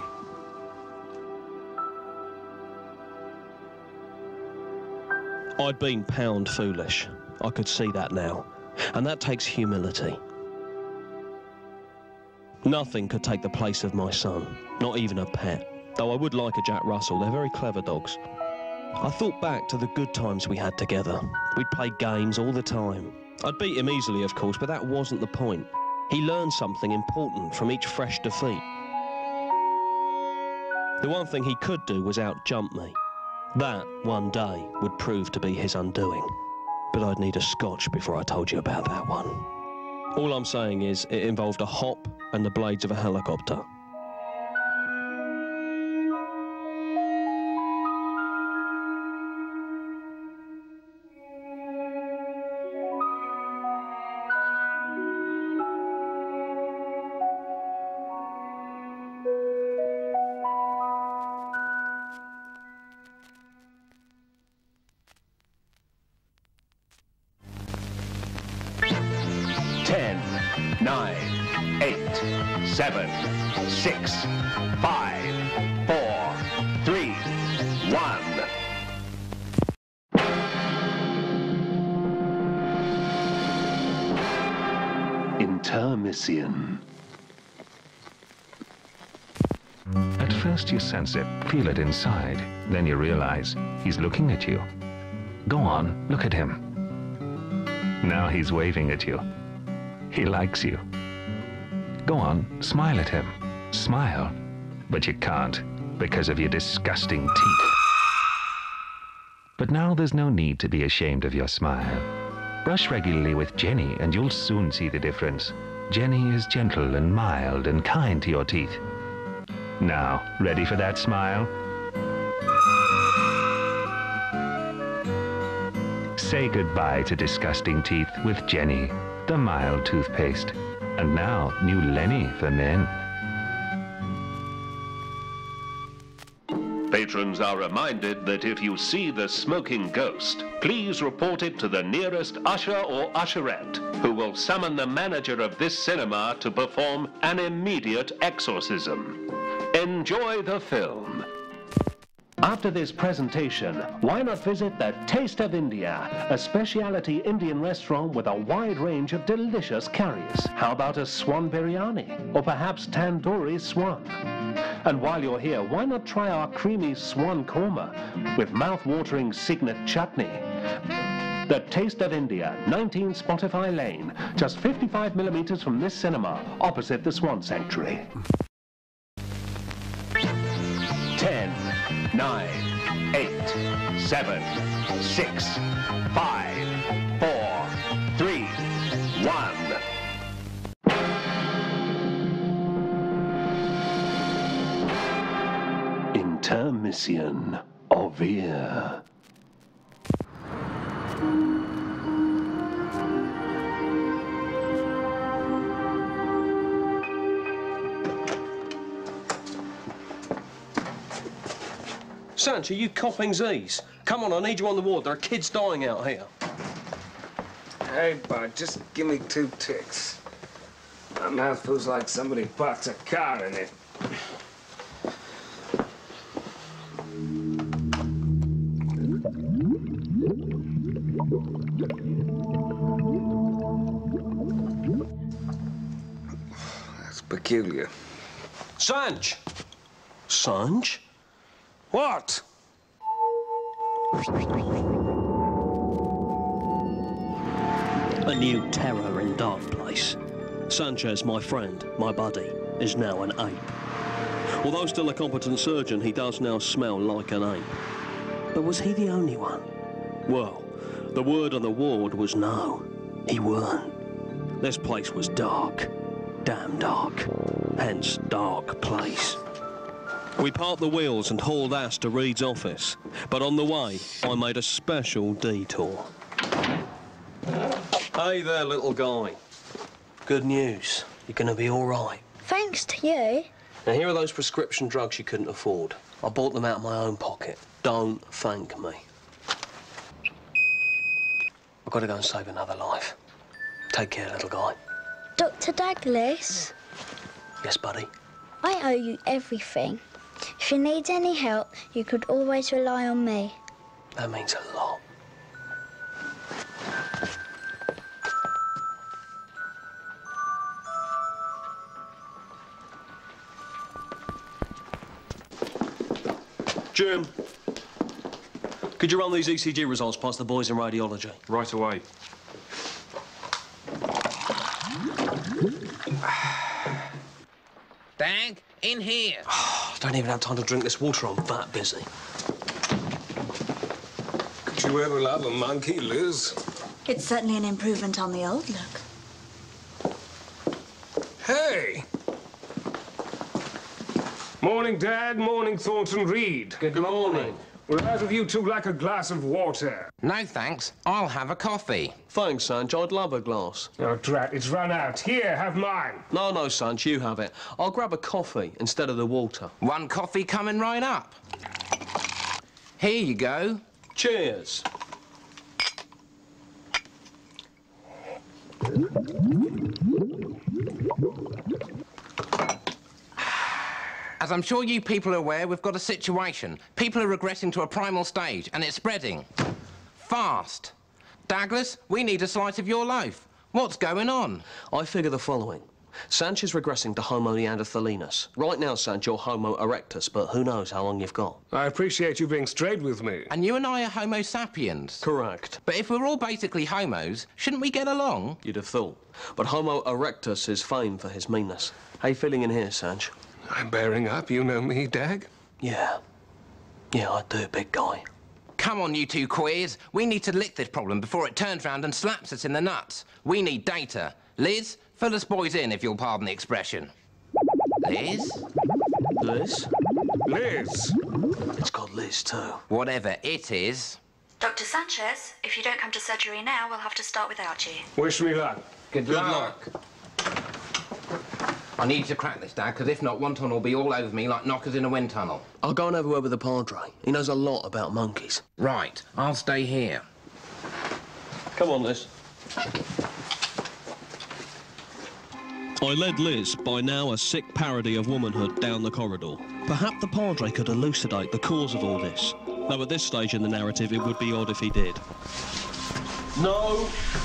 I'd been pound foolish. I could see that now. And that takes humility. Nothing could take the place of my son, not even a pet. Though I would like a Jack Russell, they're very clever dogs. I thought back to the good times we had together. We'd play games all the time. I'd beat him easily, of course, but that wasn't the point. He learned something important from each fresh defeat. The one thing he could do was out-jump me. That, one day, would prove to be his undoing. But I'd need a scotch before I told you about that one. All I'm saying is, it involved a hop and the blades of a helicopter. Ten, nine, eight, seven, six, five, four, three, one. Intermission. At first you sense it, feel it inside. Then you realize he's looking at you. Go on, look at him. Now he's waving at you. He likes you. Go on, smile at him. Smile. But you can't, because of your disgusting teeth. But now there's no need to be ashamed of your smile. Brush regularly with Jenny and you'll soon see the difference. Jenny is gentle and mild and kind to your teeth. Now, ready for that smile? Say goodbye to disgusting teeth with Jenny, the mild toothpaste. And now, new Lenny for men. Patrons are reminded that if you see the smoking ghost, please report it to the nearest usher or usherette, who will summon the manager of this cinema to perform an immediate exorcism. Enjoy the film. After this presentation, why not visit the Taste of India, a specialty Indian restaurant with a wide range of delicious curries. How about a swan biryani, or perhaps tandoori swan? And while you're here, why not try our creamy swan korma with mouth-watering signet chutney? The Taste of India, nineteen Spotify Lane, just fifty-five millimeters from this cinema, opposite the Swan Sanctuary. Ten, nine, eight, seven, six, five, four, three, one. Intermission overe. Sanch, are you coughing Z's? Come on, I need you on the ward. There are kids dying out here. Hey, bud, just give me two ticks. My mouth feels like somebody parked a car in it. That's peculiar. Sanch! Sanch? What? A new terror in Darkplace. Sanchez, my friend, my buddy, is now an ape. Although still a competent surgeon, he does now smell like an ape. But was he the only one? Well, the word on the ward was no, he weren't. This place was dark. Damn dark. Hence, Darkplace. We parked the wheels and hauled ass to Reed's office, but on the way, I made a special detour. Hey there, little guy. Good news. You're gonna be all right. Thanks to you. Now, here are those prescription drugs you couldn't afford. I bought them out of my own pocket. Don't thank me. I've got to go and save another life. Take care, little guy. Doctor Douglas? Yes, buddy? I owe you everything. If you need any help, you could always rely on me. That means a lot. Jim, could you run these E C G results past the boys in radiology? Right away. Dag, in here. I don't even have time to drink this water. I'm that busy. Could you ever love a monkey, Liz? It's certainly an improvement on the old look. Hey! Morning, Dad. Morning, Thornton Reed. Good morning. Would either of you two like a glass of water? No, thanks. I'll have a coffee. Thanks, Sanch. I'd love a glass. Oh, drat, it's run out. Here, have mine. No, no, Sanch, you have it. I'll grab a coffee instead of the water. One coffee coming right up. Here you go. Cheers. As I'm sure you people are aware, we've got a situation. People are regressing to a primal stage, and it's spreading. Fast. Douglas, we need a slice of your loaf. What's going on? I figure the following. Sanch is regressing to Homo neanderthalenus. Right now, Sanch, you're Homo erectus, but who knows how long you've got. I appreciate you being straight with me. And you and I are Homo sapiens. Correct. But if we're all basically homos, shouldn't we get along? You'd have thought. But Homo erectus is famed for his meanness. How you feeling in here, Sanch? I'm bearing up. You know me, Dag? Yeah. Yeah, I do, big guy. Come on, you two queers. We need to lick this problem before it turns round and slaps us in the nuts. We need data. Liz, fill us boys in, if you'll pardon the expression. Liz? Liz? Liz! It's got Liz, too. Whatever it is. Doctor Sanchez, if you don't come to surgery now, we'll have to start without you. Wish me luck. Good, Good luck. luck. I need to crack this, Dad, because if not, one ton will be all over me like knockers in a wind tunnel. I'll go and have a word with the Padre. He knows a lot about monkeys. Right, I'll stay here. Come on, Liz. I led Liz, by now a sick parody of womanhood, down the corridor. Perhaps the Padre could elucidate the cause of all this. Though at this stage in the narrative, it would be odd if he did. No!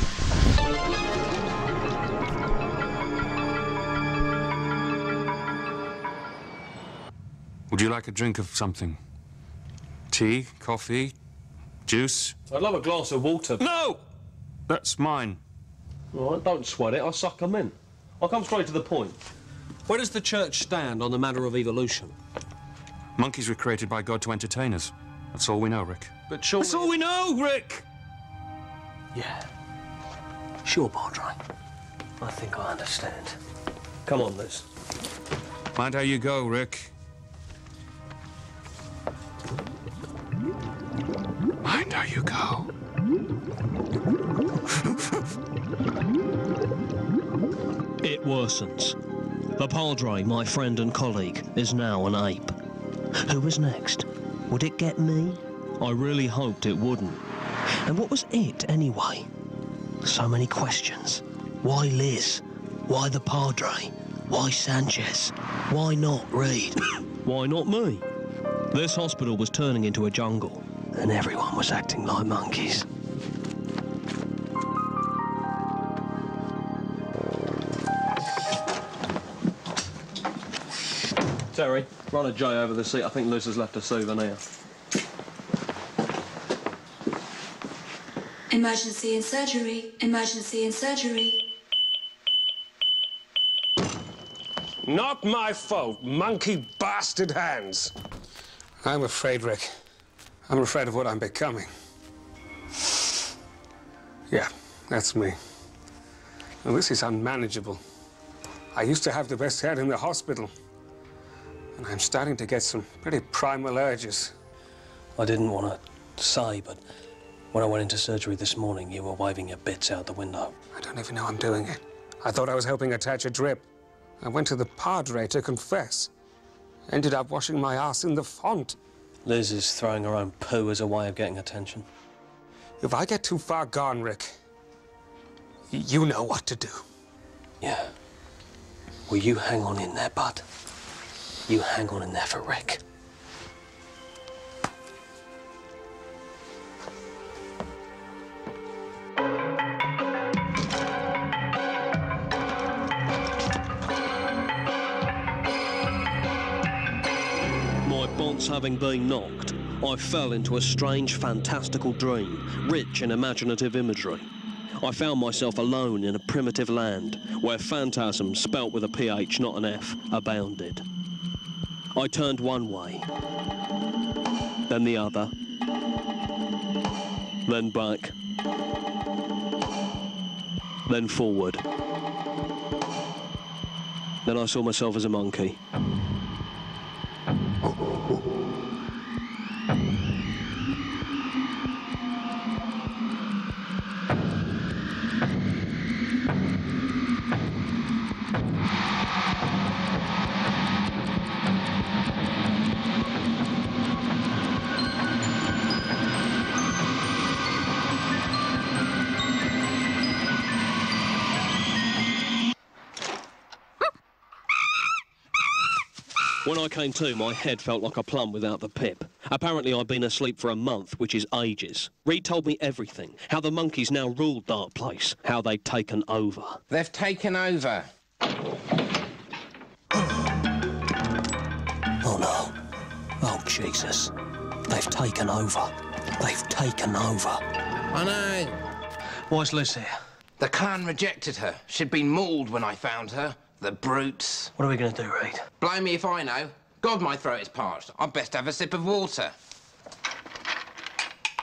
Would you like a drink of something? Tea, coffee, juice? I'd love a glass of water. No! That's mine. All right, don't sweat it. I'll suck them in. I'll come straight to the point. Where does the church stand on the matter of evolution? Monkeys were created by God to entertain us. That's all we know, Rick. But surely... That's all we know, Rick! Yeah. Sure, Padre. I think I understand. Come on, Liz. Mind how you go, Rick. Mind how you go. It worsens. The Padre, my friend and colleague, is now an ape. Who was next? Would it get me? I really hoped it wouldn't. And what was it, anyway? So many questions. Why Liz? Why the Padre? Why Sanchez? Why not Reed? Why not me? This hospital was turning into a jungle, and everyone was acting like monkeys. Terry, run a J over the seat. I think Liz has left a souvenir. Emergency in surgery. Emergency in surgery. Not my fault, monkey bastard hands. I'm afraid, Rick. I'm afraid of what I'm becoming. Yeah, that's me. Well, this is unmanageable. I used to have the best head in the hospital. And I'm starting to get some pretty primal urges. I didn't want to say, but when I went into surgery this morning, you were waving your bits out the window. I don't even know I'm doing it. I thought I was helping attach a drip. I went to the Padre to confess. Ended up washing my ass in the font. Liz is throwing her own poo as a way of getting attention. If I get too far gone, Rick, you know what to do. Yeah. Well, you hang on in there, bud. You hang on in there for Rick. My bonds having been knocked, I fell into a strange, fantastical dream, rich in imaginative imagery. I found myself alone in a primitive land where phantasms, spelt with a P H, not an F, abounded. I turned one way, then the other, then back, then forward. Then I saw myself as a monkey. When I came to, my head felt like a plum without the pip. Apparently I'd been asleep for a month, which is ages. Reed told me everything. How the monkeys now ruled Darkplace. How they'd taken over. They've taken over. Oh, no. Oh, Jesus. They've taken over. They've taken over. I know. Why's Liz here? The clan rejected her. She'd been mauled when I found her. The brutes. What are we going to do, Reed? Blame me if I know. God, my throat is parched. I'd best have a sip of water.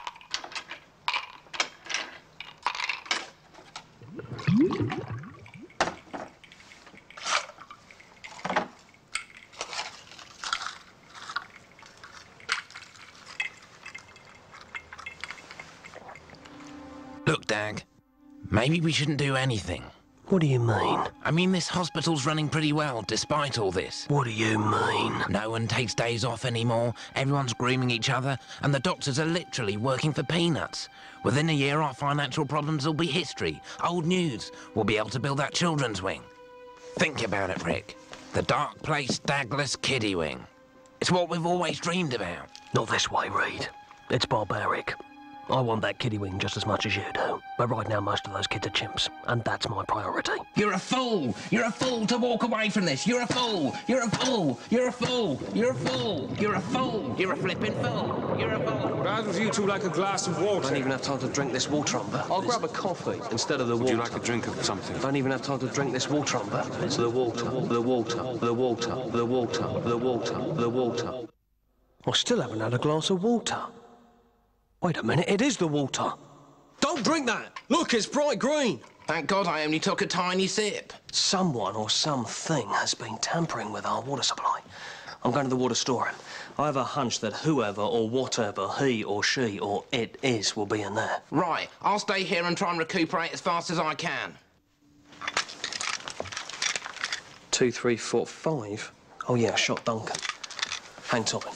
Look, Dag, maybe we shouldn't do anything. What do you mean? I mean, this hospital's running pretty well, despite all this. What do you mean? No one takes days off anymore, everyone's grooming each other, and the doctors are literally working for peanuts. Within a year, our financial problems will be history, old news. We'll be able to build that children's wing. Think about it, Rick. The Darkplace Douglas Kiddie Wing. It's what we've always dreamed about. Not this way, Reed. It's barbaric. I want that kiddie wing just as much as you do. But right now, most of those kids are chimps, and that's my priority. You're a fool! You're a fool to walk away from this! You're a fool! You're a fool! You're a fool! You're a fool! You're a fool! You're a flippin' fool! You're a fool! Rather with you two like a glass of water. I don't even have time to drink this water, Umber. I'll grab a coffee instead of the water. Would you like a drink of something? I don't even have time to drink this water, Umber. It's the water, the water, the water, the water, the water, the water. I still haven't had a glass of water. Wait a minute, it is the water. Don't drink that! Look, it's bright green! Thank God I only took a tiny sip. Someone or something has been tampering with our water supply. I'm going to the water storeroom. I have a hunch that whoever or whatever he or she or it is will be in there. Right, I'll stay here and try and recuperate as fast as I can. Two, three, four, five. Oh yeah, I shot Duncan. Hang Tommy.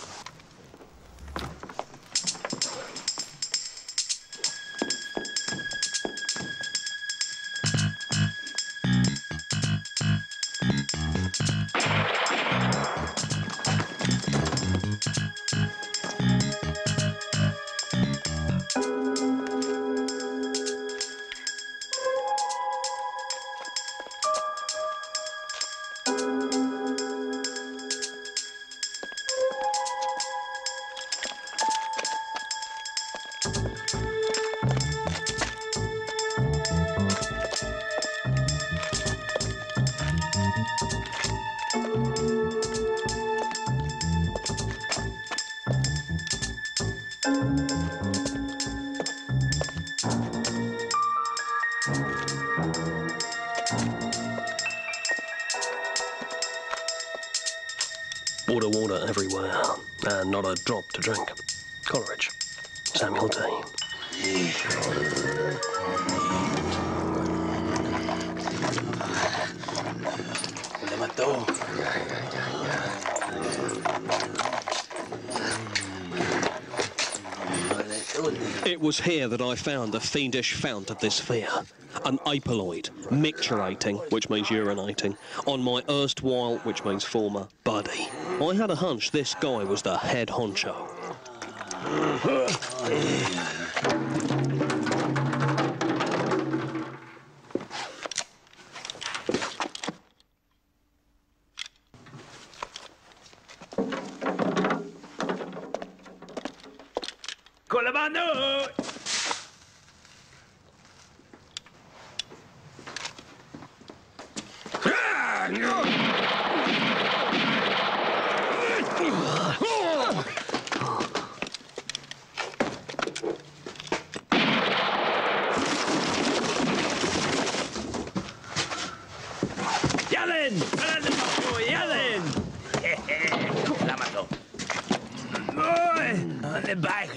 Water, water everywhere, and not a drop to drink. Coleridge, Samuel D. It was here that I found the fiendish fount of this fear. An apoloid, micturating, which means urinating, on my erstwhile, which means former, buddy. I had a hunch this guy was the head honcho. Colabando! Yellen! Yellen! La mató. On the back.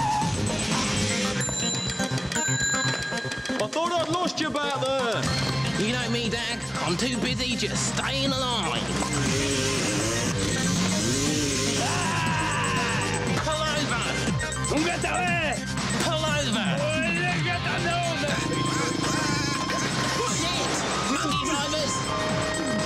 I thought I'd lost you back there. You know me, Dag. I'm too busy just staying alive. Ah! Pull over! Get away! Pull over! Get over! Shit! Monkey drivers!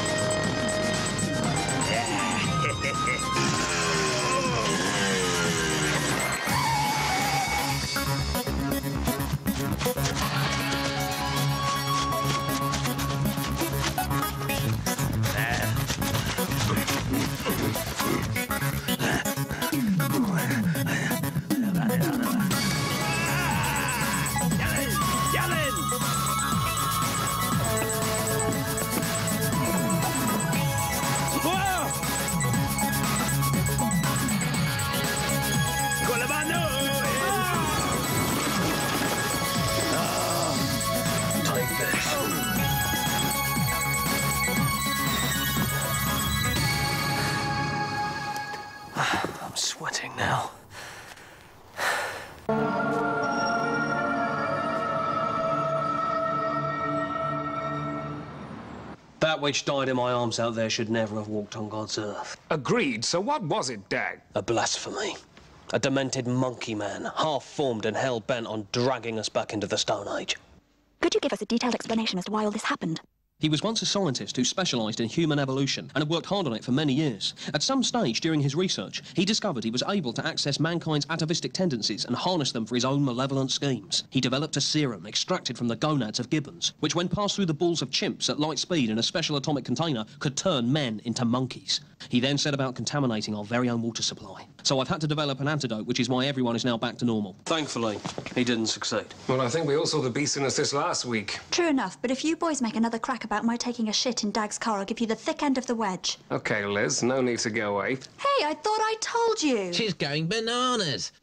I'm sweating now. That which died in my arms out there should never have walked on God's earth. Agreed. So what was it, Dag? A blasphemy. A demented monkey man, half-formed and hell-bent on dragging us back into the Stone Age. Could you give us a detailed explanation as to why all this happened? He was once a scientist who specialised in human evolution and had worked hard on it for many years. At some stage during his research, he discovered he was able to access mankind's atavistic tendencies and harness them for his own malevolent schemes. He developed a serum extracted from the gonads of gibbons, which when passed through the balls of chimps at light speed in a special atomic container could turn men into monkeys. He then set about contaminating our very own water supply. So I've had to develop an antidote, which is why everyone is now back to normal. Thankfully, he didn't succeed. Well, I think we all saw the beast in us this last week. True enough, but if you boys make another crack about my taking a shit in Dag's car, I'll give you the thick end of the wedge. Okay, Liz, no need to go away. Hey, I thought I told you. She's going bananas.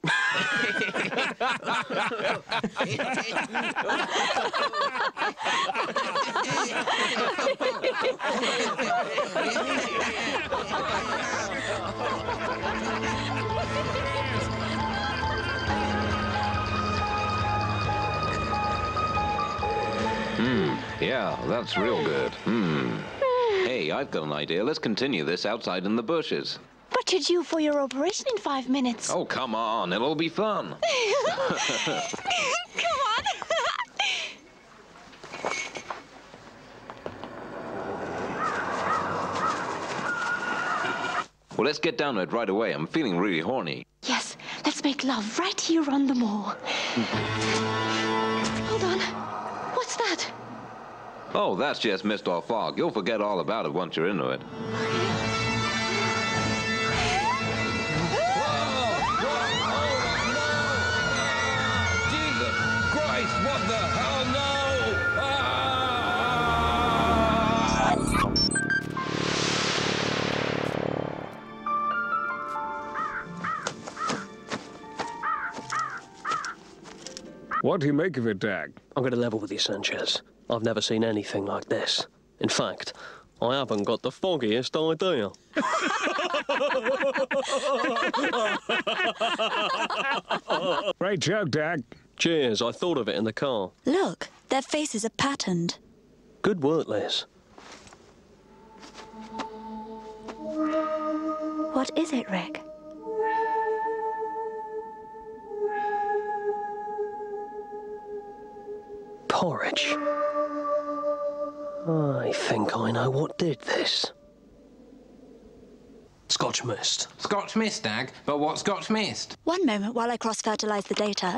Hmm, yeah, that's real good. Hmm. Hey, I've got an idea. Let's continue this outside in the bushes. But you're due for your operation in five minutes. Oh, come on. It'll be fun. Come on. Well, let's get down to it right away. I'm feeling really horny. Yes, let's make love right here on the moor. Hold on. What's that? Oh, that's just mist or fog. You'll forget all about it once you're into it. Jesus Christ, what the hell, no! Ah! What do you make of it, Dag? I'm going to level with you, Sanchez. I've never seen anything like this. In fact, I haven't got the foggiest idea. Great joke, Dag. Cheers, I thought of it in the car. Look, their faces are patterned. Good work, Liz. What is it, Rick? Porridge. I think I know what did this. Scotch mist. Scotch mist, Dag? But what Scotch mist? One moment while I cross-fertilise the data.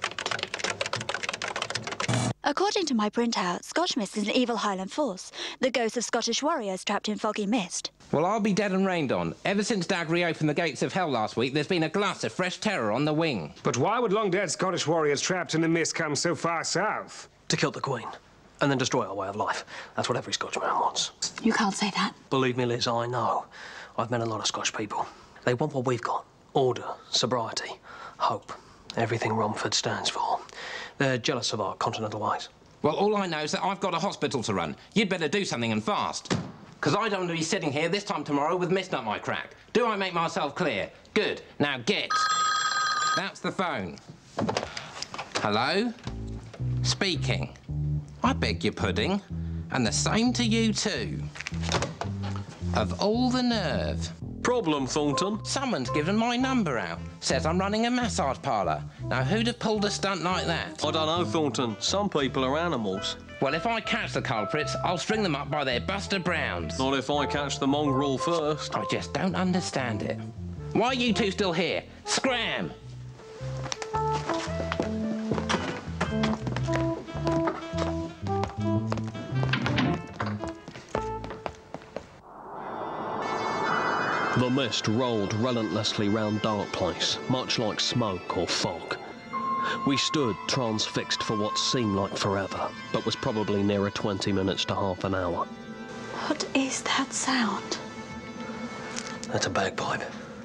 According to my printout, Scotch mist is an evil Highland force, the ghosts of Scottish warriors trapped in foggy mist. Well, I'll be dead and rained on. Ever since Dag reopened the gates of hell last week, there's been a glass of fresh terror on the wing. But why would long-dead Scottish warriors trapped in the mist come so far south? To kill the Queen, and then destroy our way of life. That's what every Scotchman wants. You can't say that. Believe me, Liz, I know. I've met a lot of Scotch people. They want what we've got. Order, sobriety, hope. Everything Romford stands for. They're jealous of our continental ways. Well, all I know is that I've got a hospital to run. You'd better do something and fast. Because I don't want to be sitting here this time tomorrow with mist up my crack. Do I make myself clear? Good. Now get. That's the phone. Hello? Speaking. I beg your pudding. And the same to you too. Of all the nerve. Problem, Thornton? Someone's given my number out. Says I'm running a massage parlour. Now, who'd have pulled a stunt like that? I don't know, Thornton. Some people are animals. Well, if I catch the culprits, I'll string them up by their Buster Browns. Not if I catch the mongrel first. I just don't understand it. Why are you two still here? Scram! The mist rolled relentlessly round Darkplace, much like smoke or fog. We stood transfixed for what seemed like forever, but was probably nearer twenty minutes to half an hour. What is that sound? That's a bagpipe.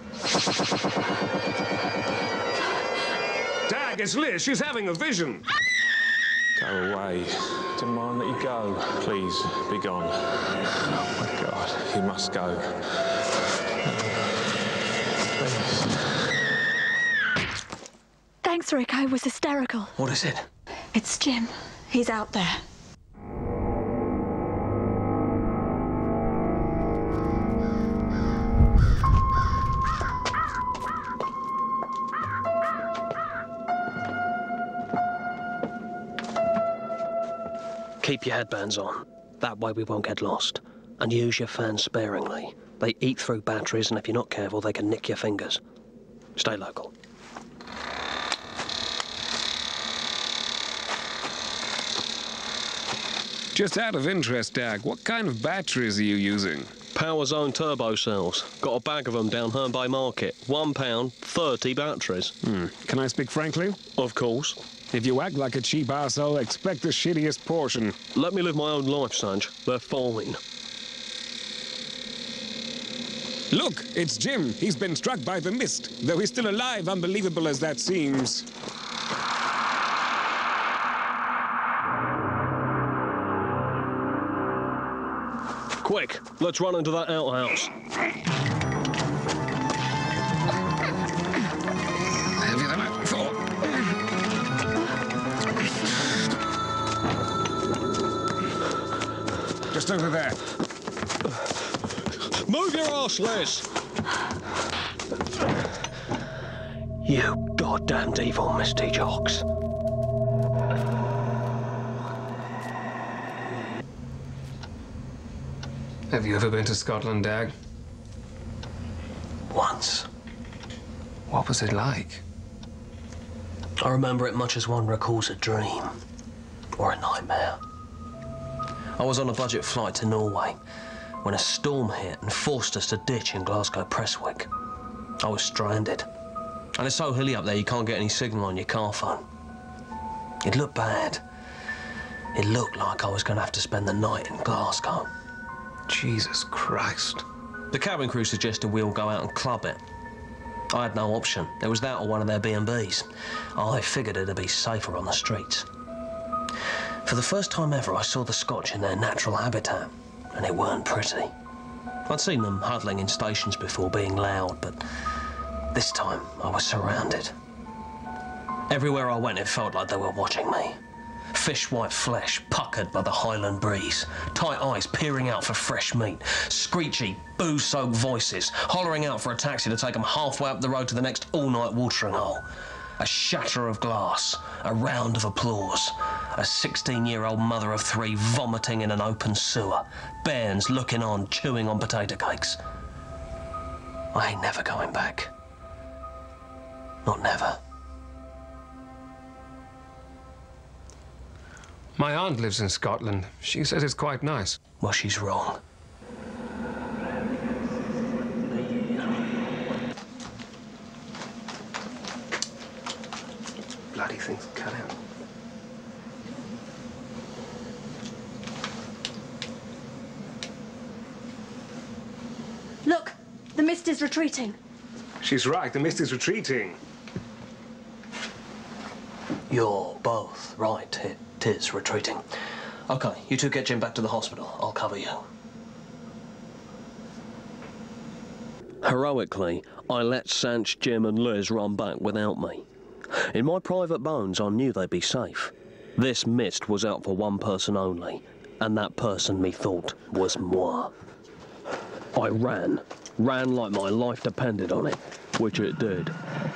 Dag, it's Liz. She's having a vision. Go away. Didn't mind that you go. Please, be gone. Oh, my God. You must go. Thanks, Rick. I was hysterical. What is it? It's Jim. He's out there. Keep your headbands on. That way we won't get lost. And use your fans sparingly. They eat through batteries, and if you're not careful, they can nick your fingers. Stay local. Just out of interest, Dag, what kind of batteries are you using? Power Zone turbo cells. Got a bag of them down Herne Market. One pound, thirty batteries. Hmm. Can I speak frankly? Of course. If you act like a cheap arsehole, expect the shittiest portion. Let me live my own life, Sanj. They're fine. Look, it's Jim. He's been struck by the mist. Though he's still alive, unbelievable as that seems. Quick, let's run into that outhouse. Heavier than I thought. Just over there. Move your ass, Liz! You goddamned evil Misty Jocks. Have you ever been to Scotland, Dag? Once. What was it like? I remember it much as one recalls a dream. Or a nightmare. I was on a budget flight to Norway when a storm hit and forced us to ditch in Glasgow Prestwick. I was stranded. And it's so hilly up there you can't get any signal on your car phone. It looked bad. It looked like I was going to have to spend the night in Glasgow. Jesus Christ. The cabin crew suggested we all go out and club it. I had no option. It was that or one of their B and Bs. I figured it'd be safer on the streets. For the first time ever, I saw the Scotch in their natural habitat, and it weren't pretty. I'd seen them huddling in stations before, being loud, but this time I was surrounded. Everywhere I went, it felt like they were watching me. Fish-white flesh puckered by the Highland breeze, tight eyes peering out for fresh meat, screechy, booze-soaked voices hollering out for a taxi to take them halfway up the road to the next all-night watering hole. A shatter of glass, a round of applause, a sixteen-year-old mother of three vomiting in an open sewer, bairns looking on, chewing on potato cakes. I ain't never going back. Not never. My aunt lives in Scotland. She says it's quite nice. Well, she's wrong. Bloody thing's cut out. Look, the mist is retreating. She's right, the mist is retreating. You're both right. It is retreating. Okay, you two get Jim back to the hospital. I'll cover you. Heroically, I let Sanch, Jim and Liz run back without me. In my private bones, I knew they'd be safe. This mist was out for one person only, and that person, me thought, was moi. I ran. Ran like my life depended on it, which it did.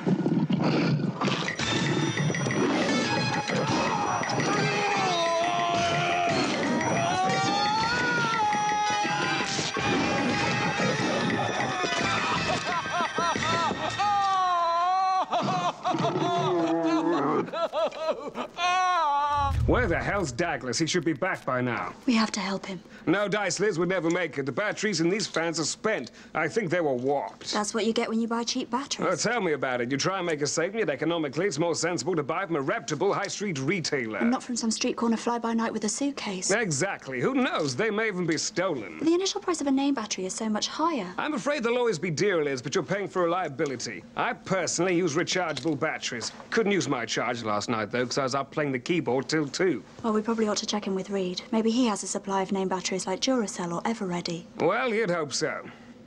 Where the hell's Douglas? He should be back by now. We have to help him. No, Dice Liz would never make it. The batteries in these fans are spent. I think they were warped. That's what you get when you buy cheap batteries. Oh, tell me about it. You try and make a saving, yet economically it's more sensible to buy from a reputable high street retailer. And not from some street corner fly-by-night with a suitcase. Exactly. Who knows? They may even be stolen. The initial price of a name battery is so much higher. I'm afraid they'll always be dear, Liz, but you're paying for reliability. I personally use rechargeable batteries. Couldn't use my charger last night, though, because I was up playing the keyboard till two. Well, we probably ought to check in with Reed. Maybe he has a supply of name batteries like Duracell or Everready. Well, you'd hope so.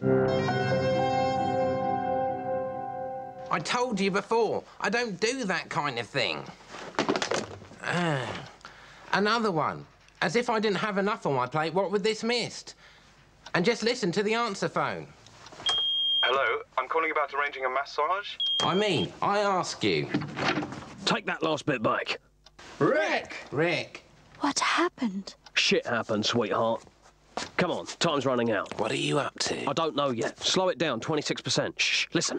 I told you before, I don't do that kind of thing. Uh, another one. As if I didn't have enough on my plate, what with this mist? And just listen to the answer phone. Hello, I'm calling about arranging a massage. I mean, I ask you. Take that last bit back. Rick! Rick. What happened? Shit happened, sweetheart. Come on, time's running out. What are you up to? I don't know yet. Slow it down, twenty-six percent. Shh, listen.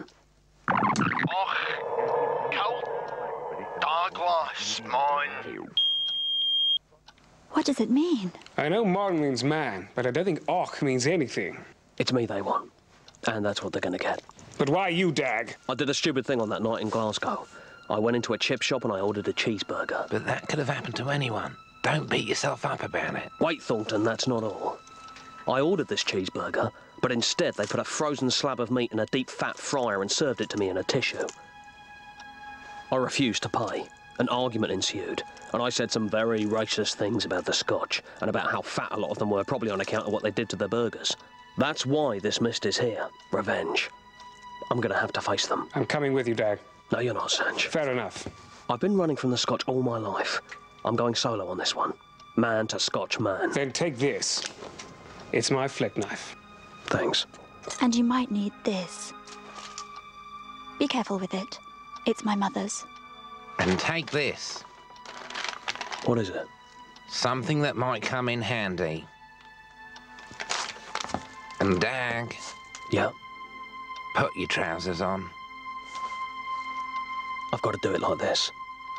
Och, cold, Douglas, mine. What does it mean? I know mon means man, but I don't think och means anything. It's me they want, and that's what they're gonna get. But why you, Dag? I did a stupid thing on that night in Glasgow. I went into a chip shop and I ordered a cheeseburger. But that could have happened to anyone. Don't beat yourself up about it. Wait, Thornton, that's not all. I ordered this cheeseburger, but instead they put a frozen slab of meat in a deep fat fryer and served it to me in a tissue. I refused to pay. An argument ensued, and I said some very racist things about the Scotch and about how fat a lot of them were, probably on account of what they did to their burgers. That's why this mist is here. Revenge. I'm gonna have to face them. I'm coming with you, Dag. No, you're not, Sanj. Fair enough. I've been running from the Scotch all my life. I'm going solo on this one. Man to Scotch man. Then take this. It's my flick knife. Thanks. And you might need this. Be careful with it. It's my mother's. And take this. What is it? Something that might come in handy. And Dag. Yeah? Put your trousers on. I've got to do it like this.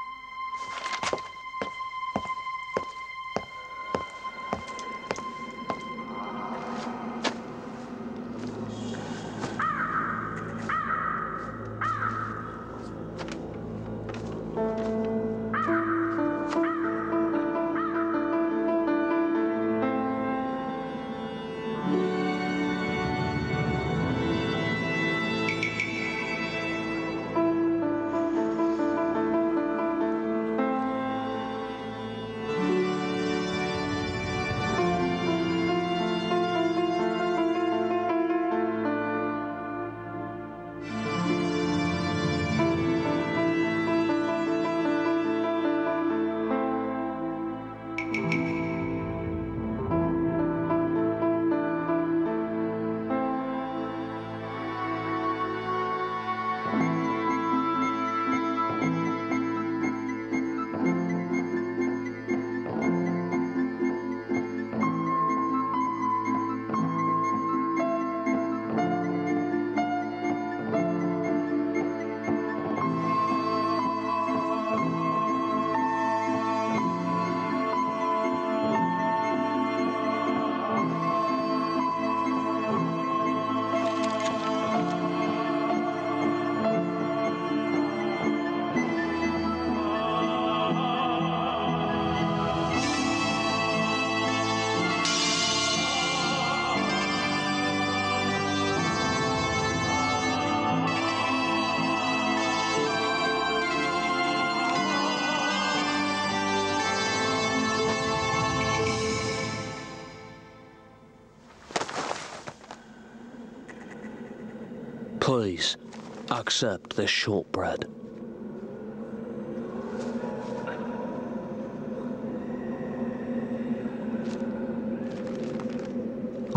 Please, accept this shortbread.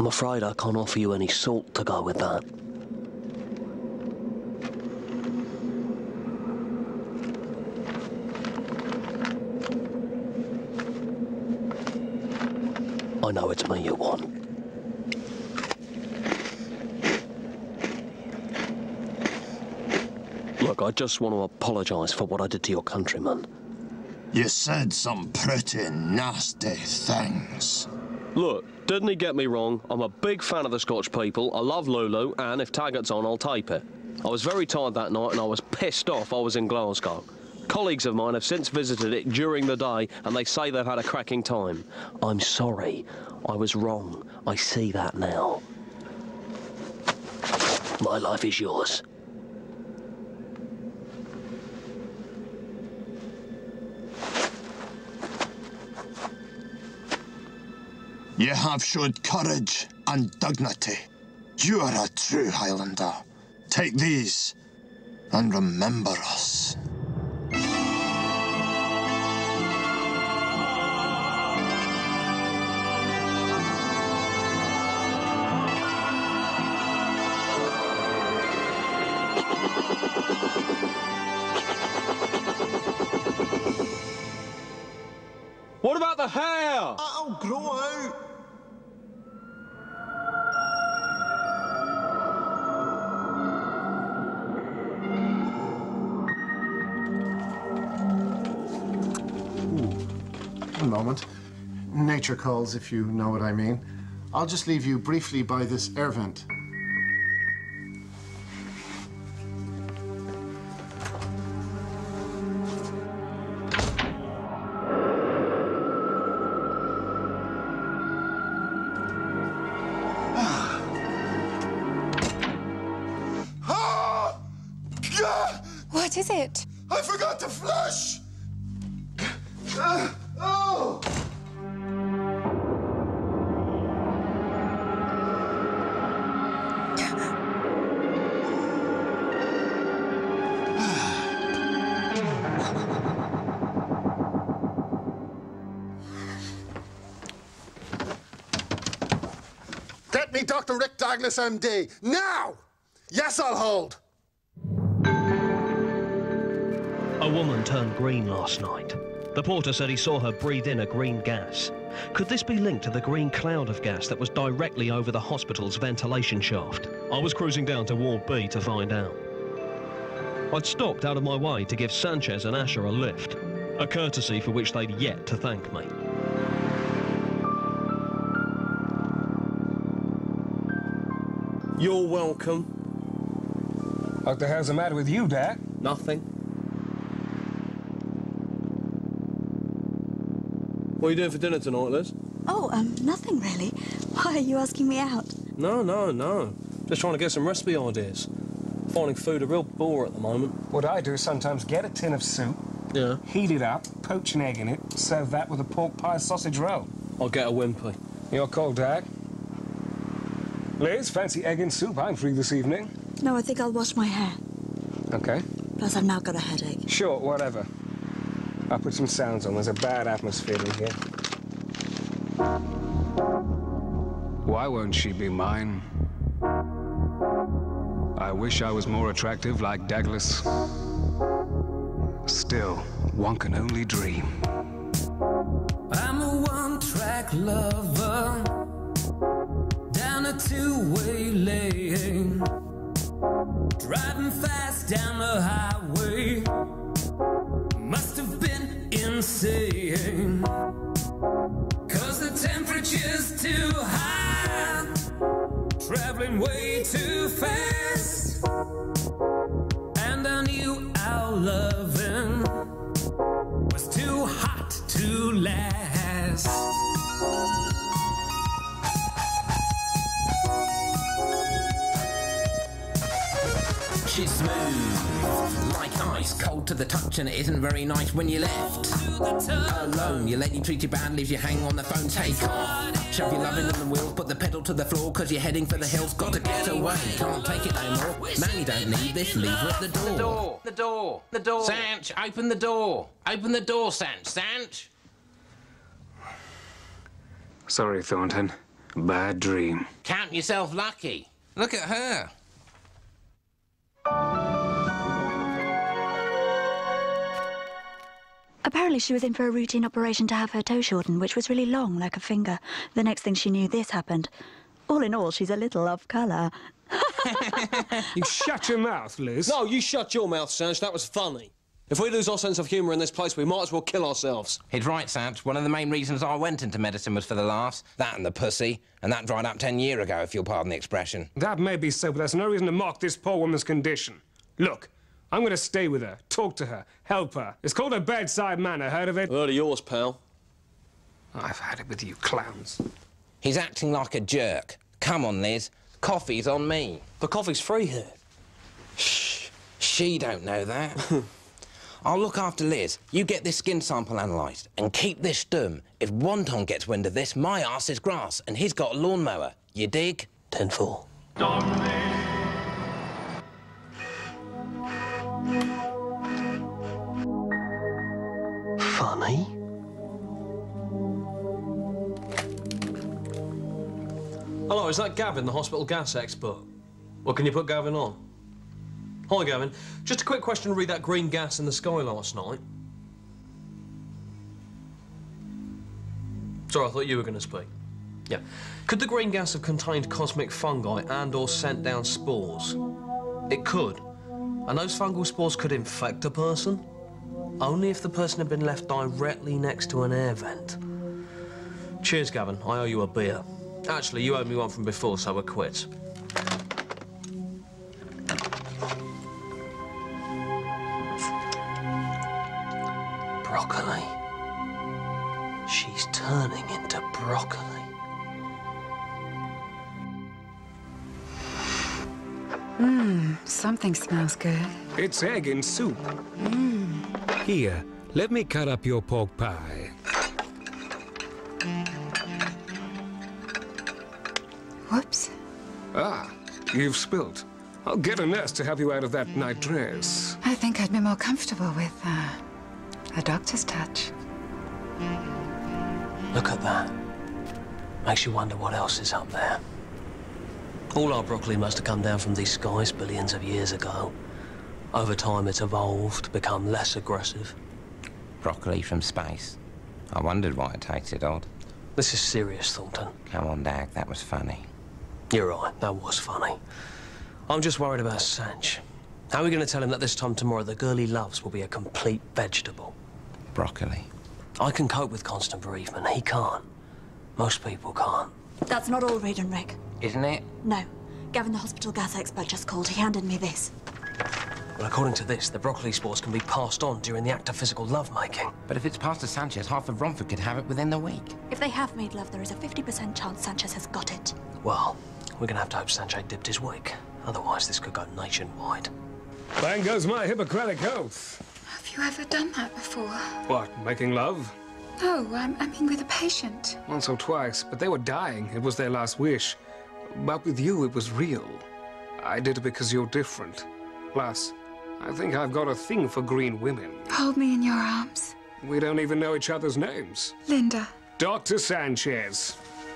I'm afraid I can't offer you any salt to go with that. I know it's me you want. Look, I just want to apologise for what I did to your countrymen. You said some pretty nasty things. Look, didn't he get me wrong? I'm a big fan of the Scotch people. I love Lulu, and if Taggart's on, I'll tape it. I was very tired that night, and I was pissed off I was in Glasgow. Colleagues of mine have since visited it during the day, and they say they've had a cracking time. I'm sorry. I was wrong. I see that now. My life is yours. You have showed courage and dignity. You are a true Highlander. Take these and remember us. What about the hair? I'll grow out. One moment. Nature calls, if you know what I mean. I'll just leave you briefly by this air vent. What is it? I forgot to flush! Uh, oh! Get me Doctor Rick Douglas, M D, now! Yes, I'll hold. A woman turned green last night. The porter said he saw her breathe in a green gas. Could this be linked to the green cloud of gas that was directly over the hospital's ventilation shaft? I was cruising down to Ward B to find out. I'd stopped out of my way to give Sanchez and Asher a lift, a courtesy for which they'd yet to thank me. You're welcome. What the hell's the matter with you, Dad? Nothing. What are you doing for dinner tonight, Liz? Oh, um, nothing really. Why are you asking me out? No, no, no. Just trying to get some recipe ideas. Finding food a real bore at the moment. What I do is sometimes get a tin of soup, yeah, heat it up, poach an egg in it, serve that with a pork pie sausage roll. I'll get a wimpy. Your call, Dad. Liz, fancy egg and soup? I'm free this evening. No, I think I'll wash my hair. Okay. Plus, I've now got a headache. Sure, whatever. I'll put some sounds on. There's a bad atmosphere in here. Why won't she be mine? I wish I was more attractive like Douglas. Still, one can only dream. I'm a one-track lover, down a two-way lane, driving fast down the highway. Must have been insane, 'cause the temperature's too high, traveling way too fast, and I knew our loving was too hot to last. She's smooth, like ice, cold to the touch, and it isn't very nice when you left alone. Your lady treats you bad, leaves you hanging on the phone. Take off, shove your loving in the wheels, put the pedal to the floor, 'cause you're heading for the hills. Got to get away, can't take it no more. Man, you don't need this, leave her at the door. The door, the door, the door. Sanch, open the door. Open the door, Sanch, Sanch. Sorry, Thornton. Bad dream. Count yourself lucky. Look at her. Apparently she was in for a routine operation to have her toe shortened, which was really long, like a finger. The next thing she knew, this happened. All in all, she's a little off colour. You shut your mouth, Liz. No, you shut your mouth, Sanch. That was funny. If we lose our sense of humour in this place, we might as well kill ourselves. He's right, Sanch. One of the main reasons I went into medicine was for the laughs. That and the pussy. And that dried up ten years ago, if you'll pardon the expression. That may be so, but there's no reason to mock this poor woman's condition. Look, I'm going to stay with her, talk to her, help her. It's called a bedside manner. Heard of it? Heard of yours, pal. I've had it with you clowns. He's acting like a jerk. Come on, Liz. Coffee's on me. The coffee's free here. Shh. She don't know that. I'll look after Liz. You get this skin sample analysed and keep this stum. If Wonton gets wind of this, my arse is grass and he's got a lawnmower. You dig? ten four. Funny. Hello, is that Gavin, the hospital gas expert? Well, can you put Gavin on? Hi, Gavin. Just a quick question, read that green gas in the sky last night. Sorry, I thought you were going to speak. Yeah. Could the green gas have contained cosmic fungi and or sent down spores? It could. And those fungal spores could infect a person? Only if the person had been left directly next to an air vent. Cheers, Gavin. I owe you a beer. Actually, you owed me one from before, so we're quits. Broccoli. She's turning into broccoli. Mmm, something smells good. It's egg in soup. Mmm. Here, let me cut up your pork pie. Whoops. Ah, you've spilt. I'll get a nurse to help you out of that night dress. I think I'd be more comfortable with uh, a doctor's touch. Look at that. Makes you wonder what else is up there. All our broccoli must have come down from these skies billions of years ago. Over time, it's evolved, become less aggressive. Broccoli from space. I wondered why it tasted odd. This is serious, Thornton. Come on, Dag, that was funny. You're right, that was funny. I'm just worried about Sanch. How are we going to tell him that this time tomorrow the girl he loves will be a complete vegetable? Broccoli. I can cope with constant bereavement. He can't. Most people can't. That's not all, Reed and Rick. Isn't it? No. Gavin, the hospital gas expert, just called. He handed me this. Well, according to this, the broccoli spores can be passed on during the act of physical lovemaking. But if it's passed to Sanchez, half of Romford could have it within the week. If they have made love, there is a fifty percent chance Sanchez has got it. Well, we're going to have to hope Sanchez dipped his wig. Otherwise, this could go nationwide. Bang goes my Hippocratic oath. Have you ever done that before? What, making love? No, I'm, I mean with a patient. Once or twice, but they were dying. It was their last wish. But with you, it was real. I did it because you're different. Plus, I think I've got a thing for green women. Hold me in your arms. We don't even know each other's names. Linda. Doctor Sanchez.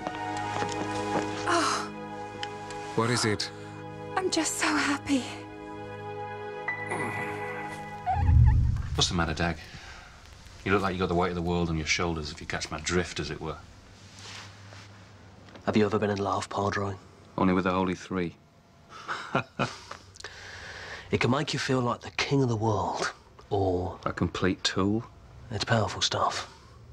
Oh. What is it? I'm just so happy. What's the matter, Dag? You look like you got the weight of the world on your shoulders, if you catch my drift, as it were. Have you ever been in love, Padre? Only with the Holy Three. It can make you feel like the king of the world, or... a complete tool? It's powerful stuff.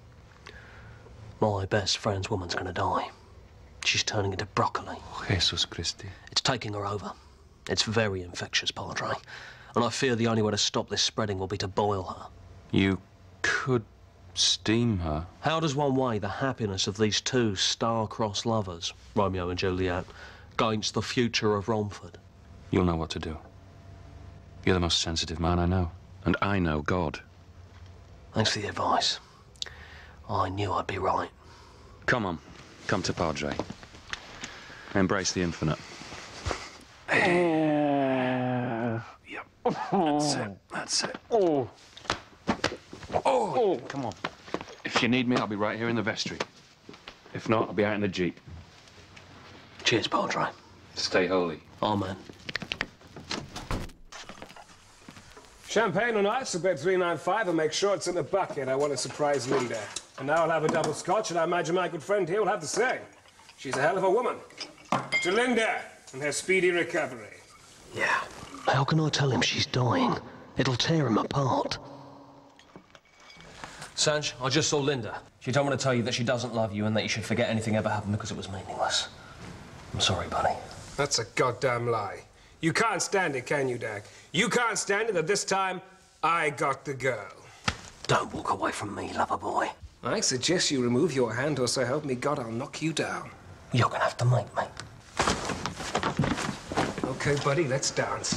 My best friend's woman's gonna die. She's turning into broccoli. Jesus Christi. It's taking her over. It's very infectious, Padre. And I fear the only way to stop this spreading will be to boil her. You could steam her. How does one weigh the happiness of these two star-crossed lovers, Romeo and Juliet, against the future of Romford? You'll know what to do. You're the most sensitive man I know. And I know God. Thanks for the advice. I knew I'd be right. Come on. Come to Padre. Embrace the infinite. Uh, yep. That's it. That's it. Oh. Oh. Come on. If you need me, I'll be right here in the vestry. If not, I'll be out in the Jeep. Cheers, Padre. Stay holy. Amen. Champagne on ice, a bed three nine five, and make sure it's in the bucket. I want to surprise Linda. And now I'll have a double scotch, and I imagine my good friend here will have the same. She's a hell of a woman. To Linda, and her speedy recovery. Yeah. How can I tell him she's dying? It'll tear him apart. Sanch, I just saw Linda. She told me to tell you that she doesn't love you and that you should forget anything ever happened because it was meaningless. I'm sorry, buddy. That's a goddamn lie. You can't stand it, can you, Dag? You can't stand it that this time I got the girl. Don't walk away from me, lover boy. I suggest you remove your hand, or so help me God, I'll knock you down. You're gonna have to make me. Okay, buddy, let's dance.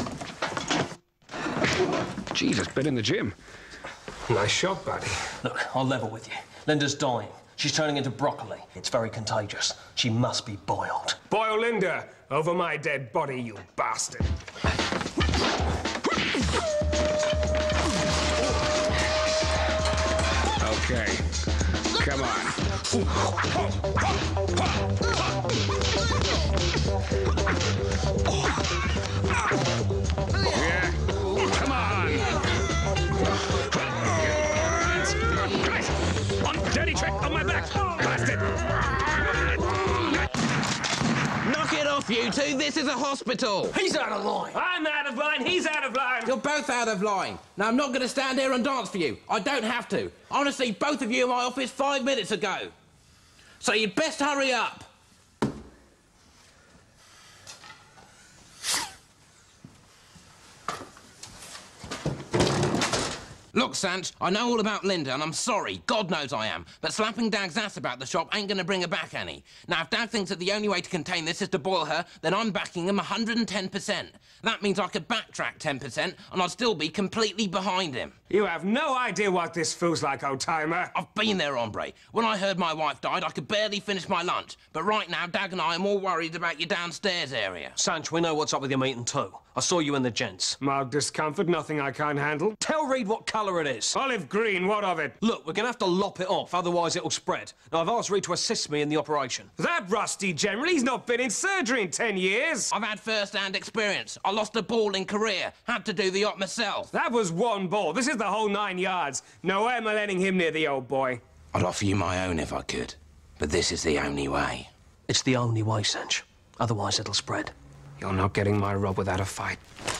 Jesus, been in the gym. Nice shot, buddy. Look, I'll level with you. Linda's dying. She's turning into broccoli. It's very contagious. She must be boiled. Boil Linda over my dead body, you bastard. Okay, come on. Yeah, come on. Guys, on dirty trick on my back. Bastard. Knock it off, you two. This is a hospital. He's out of line. I'm out of line. He's out of line. You're both out of line. Now, I'm not going to stand here and dance for you. I don't have to. Honestly, both of you in my office five minutes ago. So you'd best hurry up. Look, Sanch, I know all about Linda, and I'm sorry. God knows I am. But slapping Dag's ass about the shop ain't going to bring her back any. Now, if Dag thinks that the only way to contain this is to boil her, then I'm backing him one hundred and ten percent. That means I could backtrack ten percent, and I'd still be completely behind him. You have no idea what this feels like, old-timer. I've been there, hombre. When I heard my wife died, I could barely finish my lunch. But right now, Dag and I are more worried about your downstairs area. Sanch, we know what's up with your meeting too. I saw you in the gents. Mild discomfort, nothing I can't handle. Tell Reed what colour it is. Olive green, what of it? Look, we're going to have to lop it off, otherwise it'll spread. Now, I've asked Reed to assist me in the operation. That rusty general, he's not been in surgery in ten years. I've had first-hand experience. I lost a ball in Korea. Had to do the op myself. That was one ball. This is the whole nine yards. No way am I letting him near the old boy. I'd offer you my own if I could. But this is the only way. It's the only way, Sanch. Otherwise it'll spread. You're not getting my rub without a fight.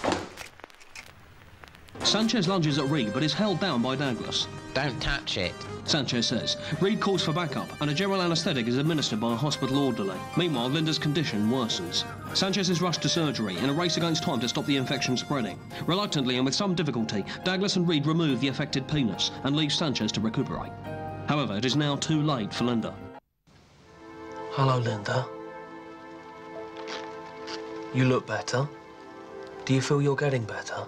Sanchez lunges at Reed, but is held down by Douglas. Don't touch it. Sanchez says. Reed calls for backup, and a general anaesthetic is administered by a hospital orderly. Meanwhile, Linda's condition worsens. Sanchez is rushed to surgery in a race against time to stop the infection spreading. Reluctantly and with some difficulty, Douglas and Reed remove the affected penis and leave Sanchez to recuperate. However, it is now too late for Linda. Hello, Linda. You look better. Do you feel you're getting better?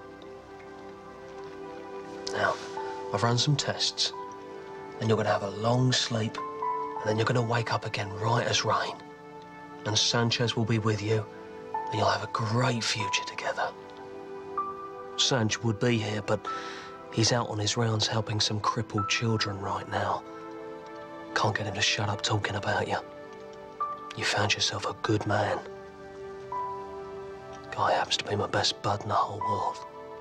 Now, I've run some tests, and you're going to have a long sleep, and then you're going to wake up again right as rain. And Sanchez will be with you, and you'll have a great future together. Sanch would be here, but he's out on his rounds helping some crippled children right now. Can't get him to shut up talking about you. You found yourself a good man. Guy happens to be my best bud in the whole world.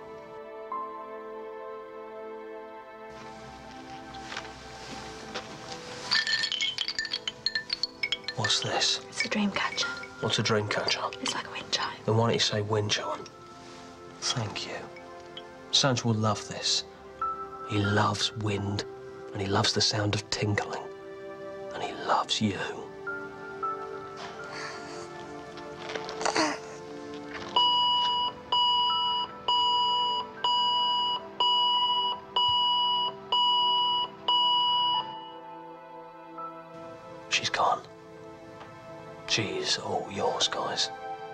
What's this? It's a dream catcher. What's a dream catcher? It's like a wind chime. Then why don't you say wind chime? Thank you. Sanch will love this. He loves wind, and he loves the sound of tinkling, and he loves you. She's gone. She's all yours, guys.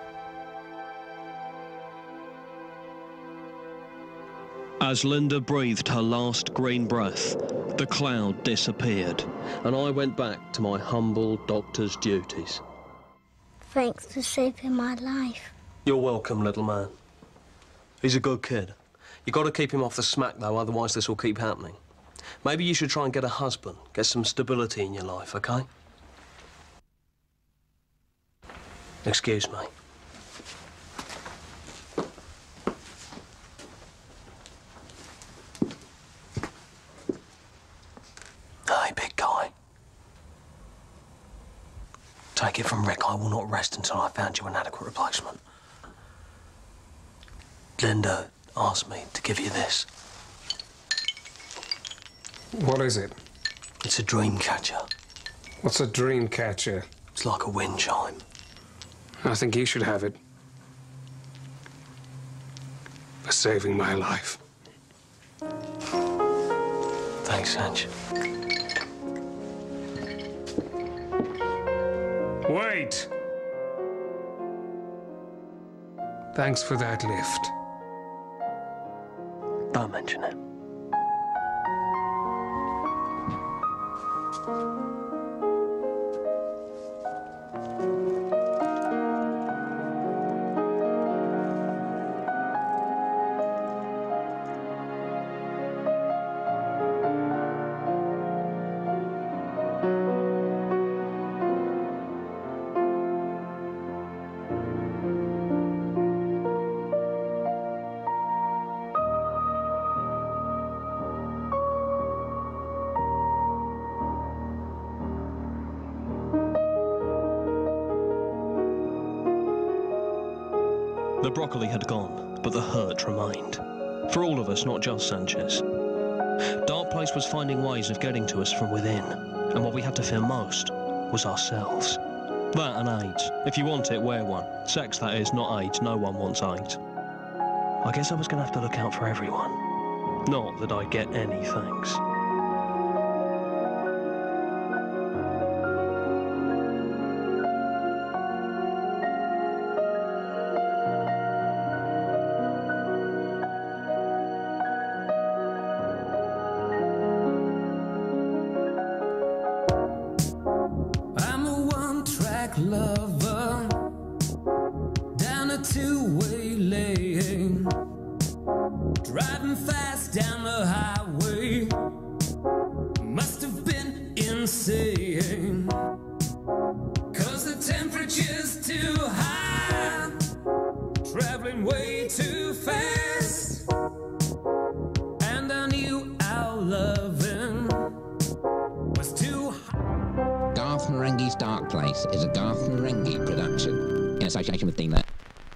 As Linda breathed her last green breath, the cloud disappeared, and I went back to my humble doctor's duties. Thanks for saving my life. You're welcome, little man. He's a good kid. You got to keep him off the smack, though, otherwise this will keep happening. Maybe you should try and get a husband, get some stability in your life, okay? Excuse me. Hey, big guy. Take it from Rick, I will not rest until I found you an adequate replacement. Linda asked me to give you this. What is it? It's a dream catcher. What's a dream catcher? It's like a wind chime. I think you should have it. For saving my life. Thanks, Sanch. Wait! Thanks for that lift. Don't mention it. The broccoli had gone, but the hurt remained. For all of us, not just Sanchez. Darkplace was finding ways of getting to us from within, and what we had to fear most was ourselves. That and AIDS. If you want it, wear one. Sex, that is, not AIDS. No one wants AIDS. I guess I was going to have to look out for everyone. Not that I get any thanks. Lover down a two-way lane, driving fast down the highway, must have been insane, 'cause the temperature's too high, traveling way too fast, and I knew our loving was too high. Garth Marengi's Darkplace is a Garth Marengi production in association with Dean Lair.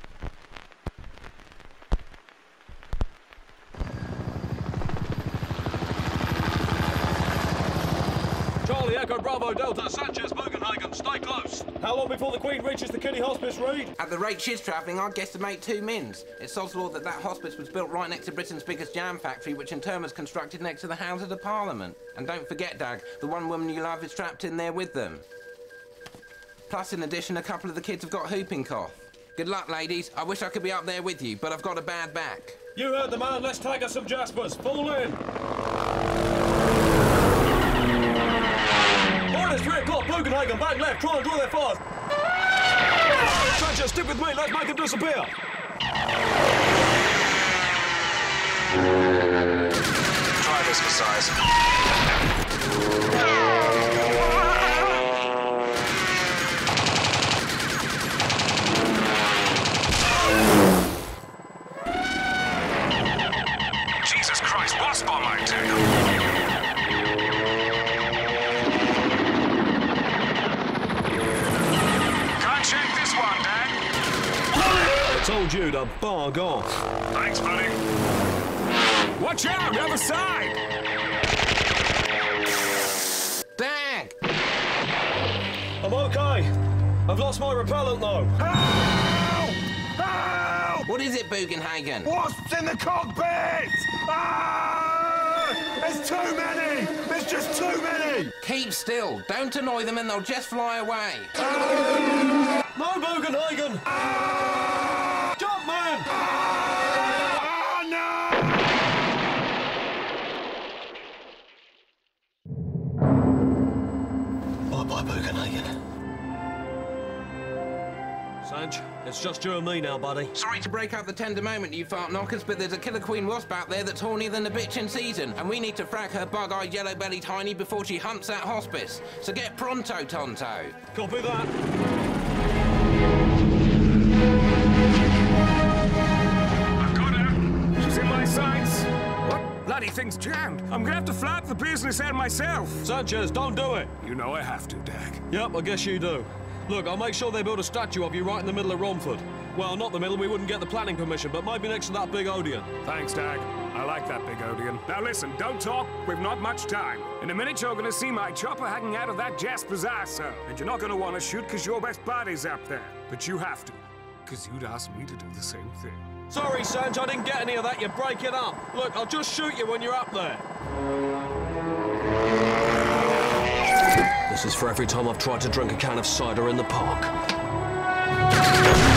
Charlie Echo Bravo Delta, Sanchez, Bugenhagen, stay close. How long before the Queen reaches the Kiddie Hospice, Reed? At the rate she's travelling, I'd guesstimate two mins. It's sod's law that that hospice was built right next to Britain's biggest jam factory, which in turn was constructed next to the Houses of Parliament. And don't forget, Dag, the one woman you love is trapped in there with them. Plus, in addition, a couple of the kids have got whooping cough. Good luck, ladies. I wish I could be up there with you, but I've got a bad back. You heard the man. Let's take us some Jaspers. Fall in. All is three o'clock. Bugenhagen, back left. Try and draw their fast. Sanchez, stick with me. Let's make them disappear. Try this for size. Jesus Christ, what bomb I do? Can't shake this one, Dad. I told you to bog off. Thanks, buddy. Watch out, the other side! Dag! I'm okay. I've lost my repellent, though. Help! Help! What is it, Bugenhagen? Wasps in the cockpit! Ah! There's too many! There's just too many! Keep still. Don't annoy them and they'll just fly away. Ah! No, Bugenhagen! Ah! Jump, man! Ah, no! Bye-bye, Bugenhagen. Sanch, it's just you and me now, buddy. Sorry to break up the tender moment, you fart knockers, but there's a killer queen wasp out there that's hornier than a bitch in season, and we need to frag her bug-eyed, yellow-bellied hiney before she hunts that hospice. So get pronto, Tonto. Copy that. Bloody thing's jammed. I'm gonna have to flap the business out myself. Sanchez, don't do it. You know I have to, Dag. Yep, I guess you do. Look, I'll make sure they build a statue of you right in the middle of Romford. Well, not the middle, we wouldn't get the planning permission, but maybe next to that big Odeon. Thanks, Dag. I like that big Odeon. Now listen, don't talk. We've not much time. In a minute, you're gonna see my chopper hanging out of that Jasper's arsehole. And you're not gonna want to shoot because your best body's up there. But you have to, because you'd asked me to do the same thing. Sorry, Sanj, I didn't get any of that. You're breaking up. Look, I'll just shoot you when you're up there. This is for every time I've tried to drink a can of cider in the park.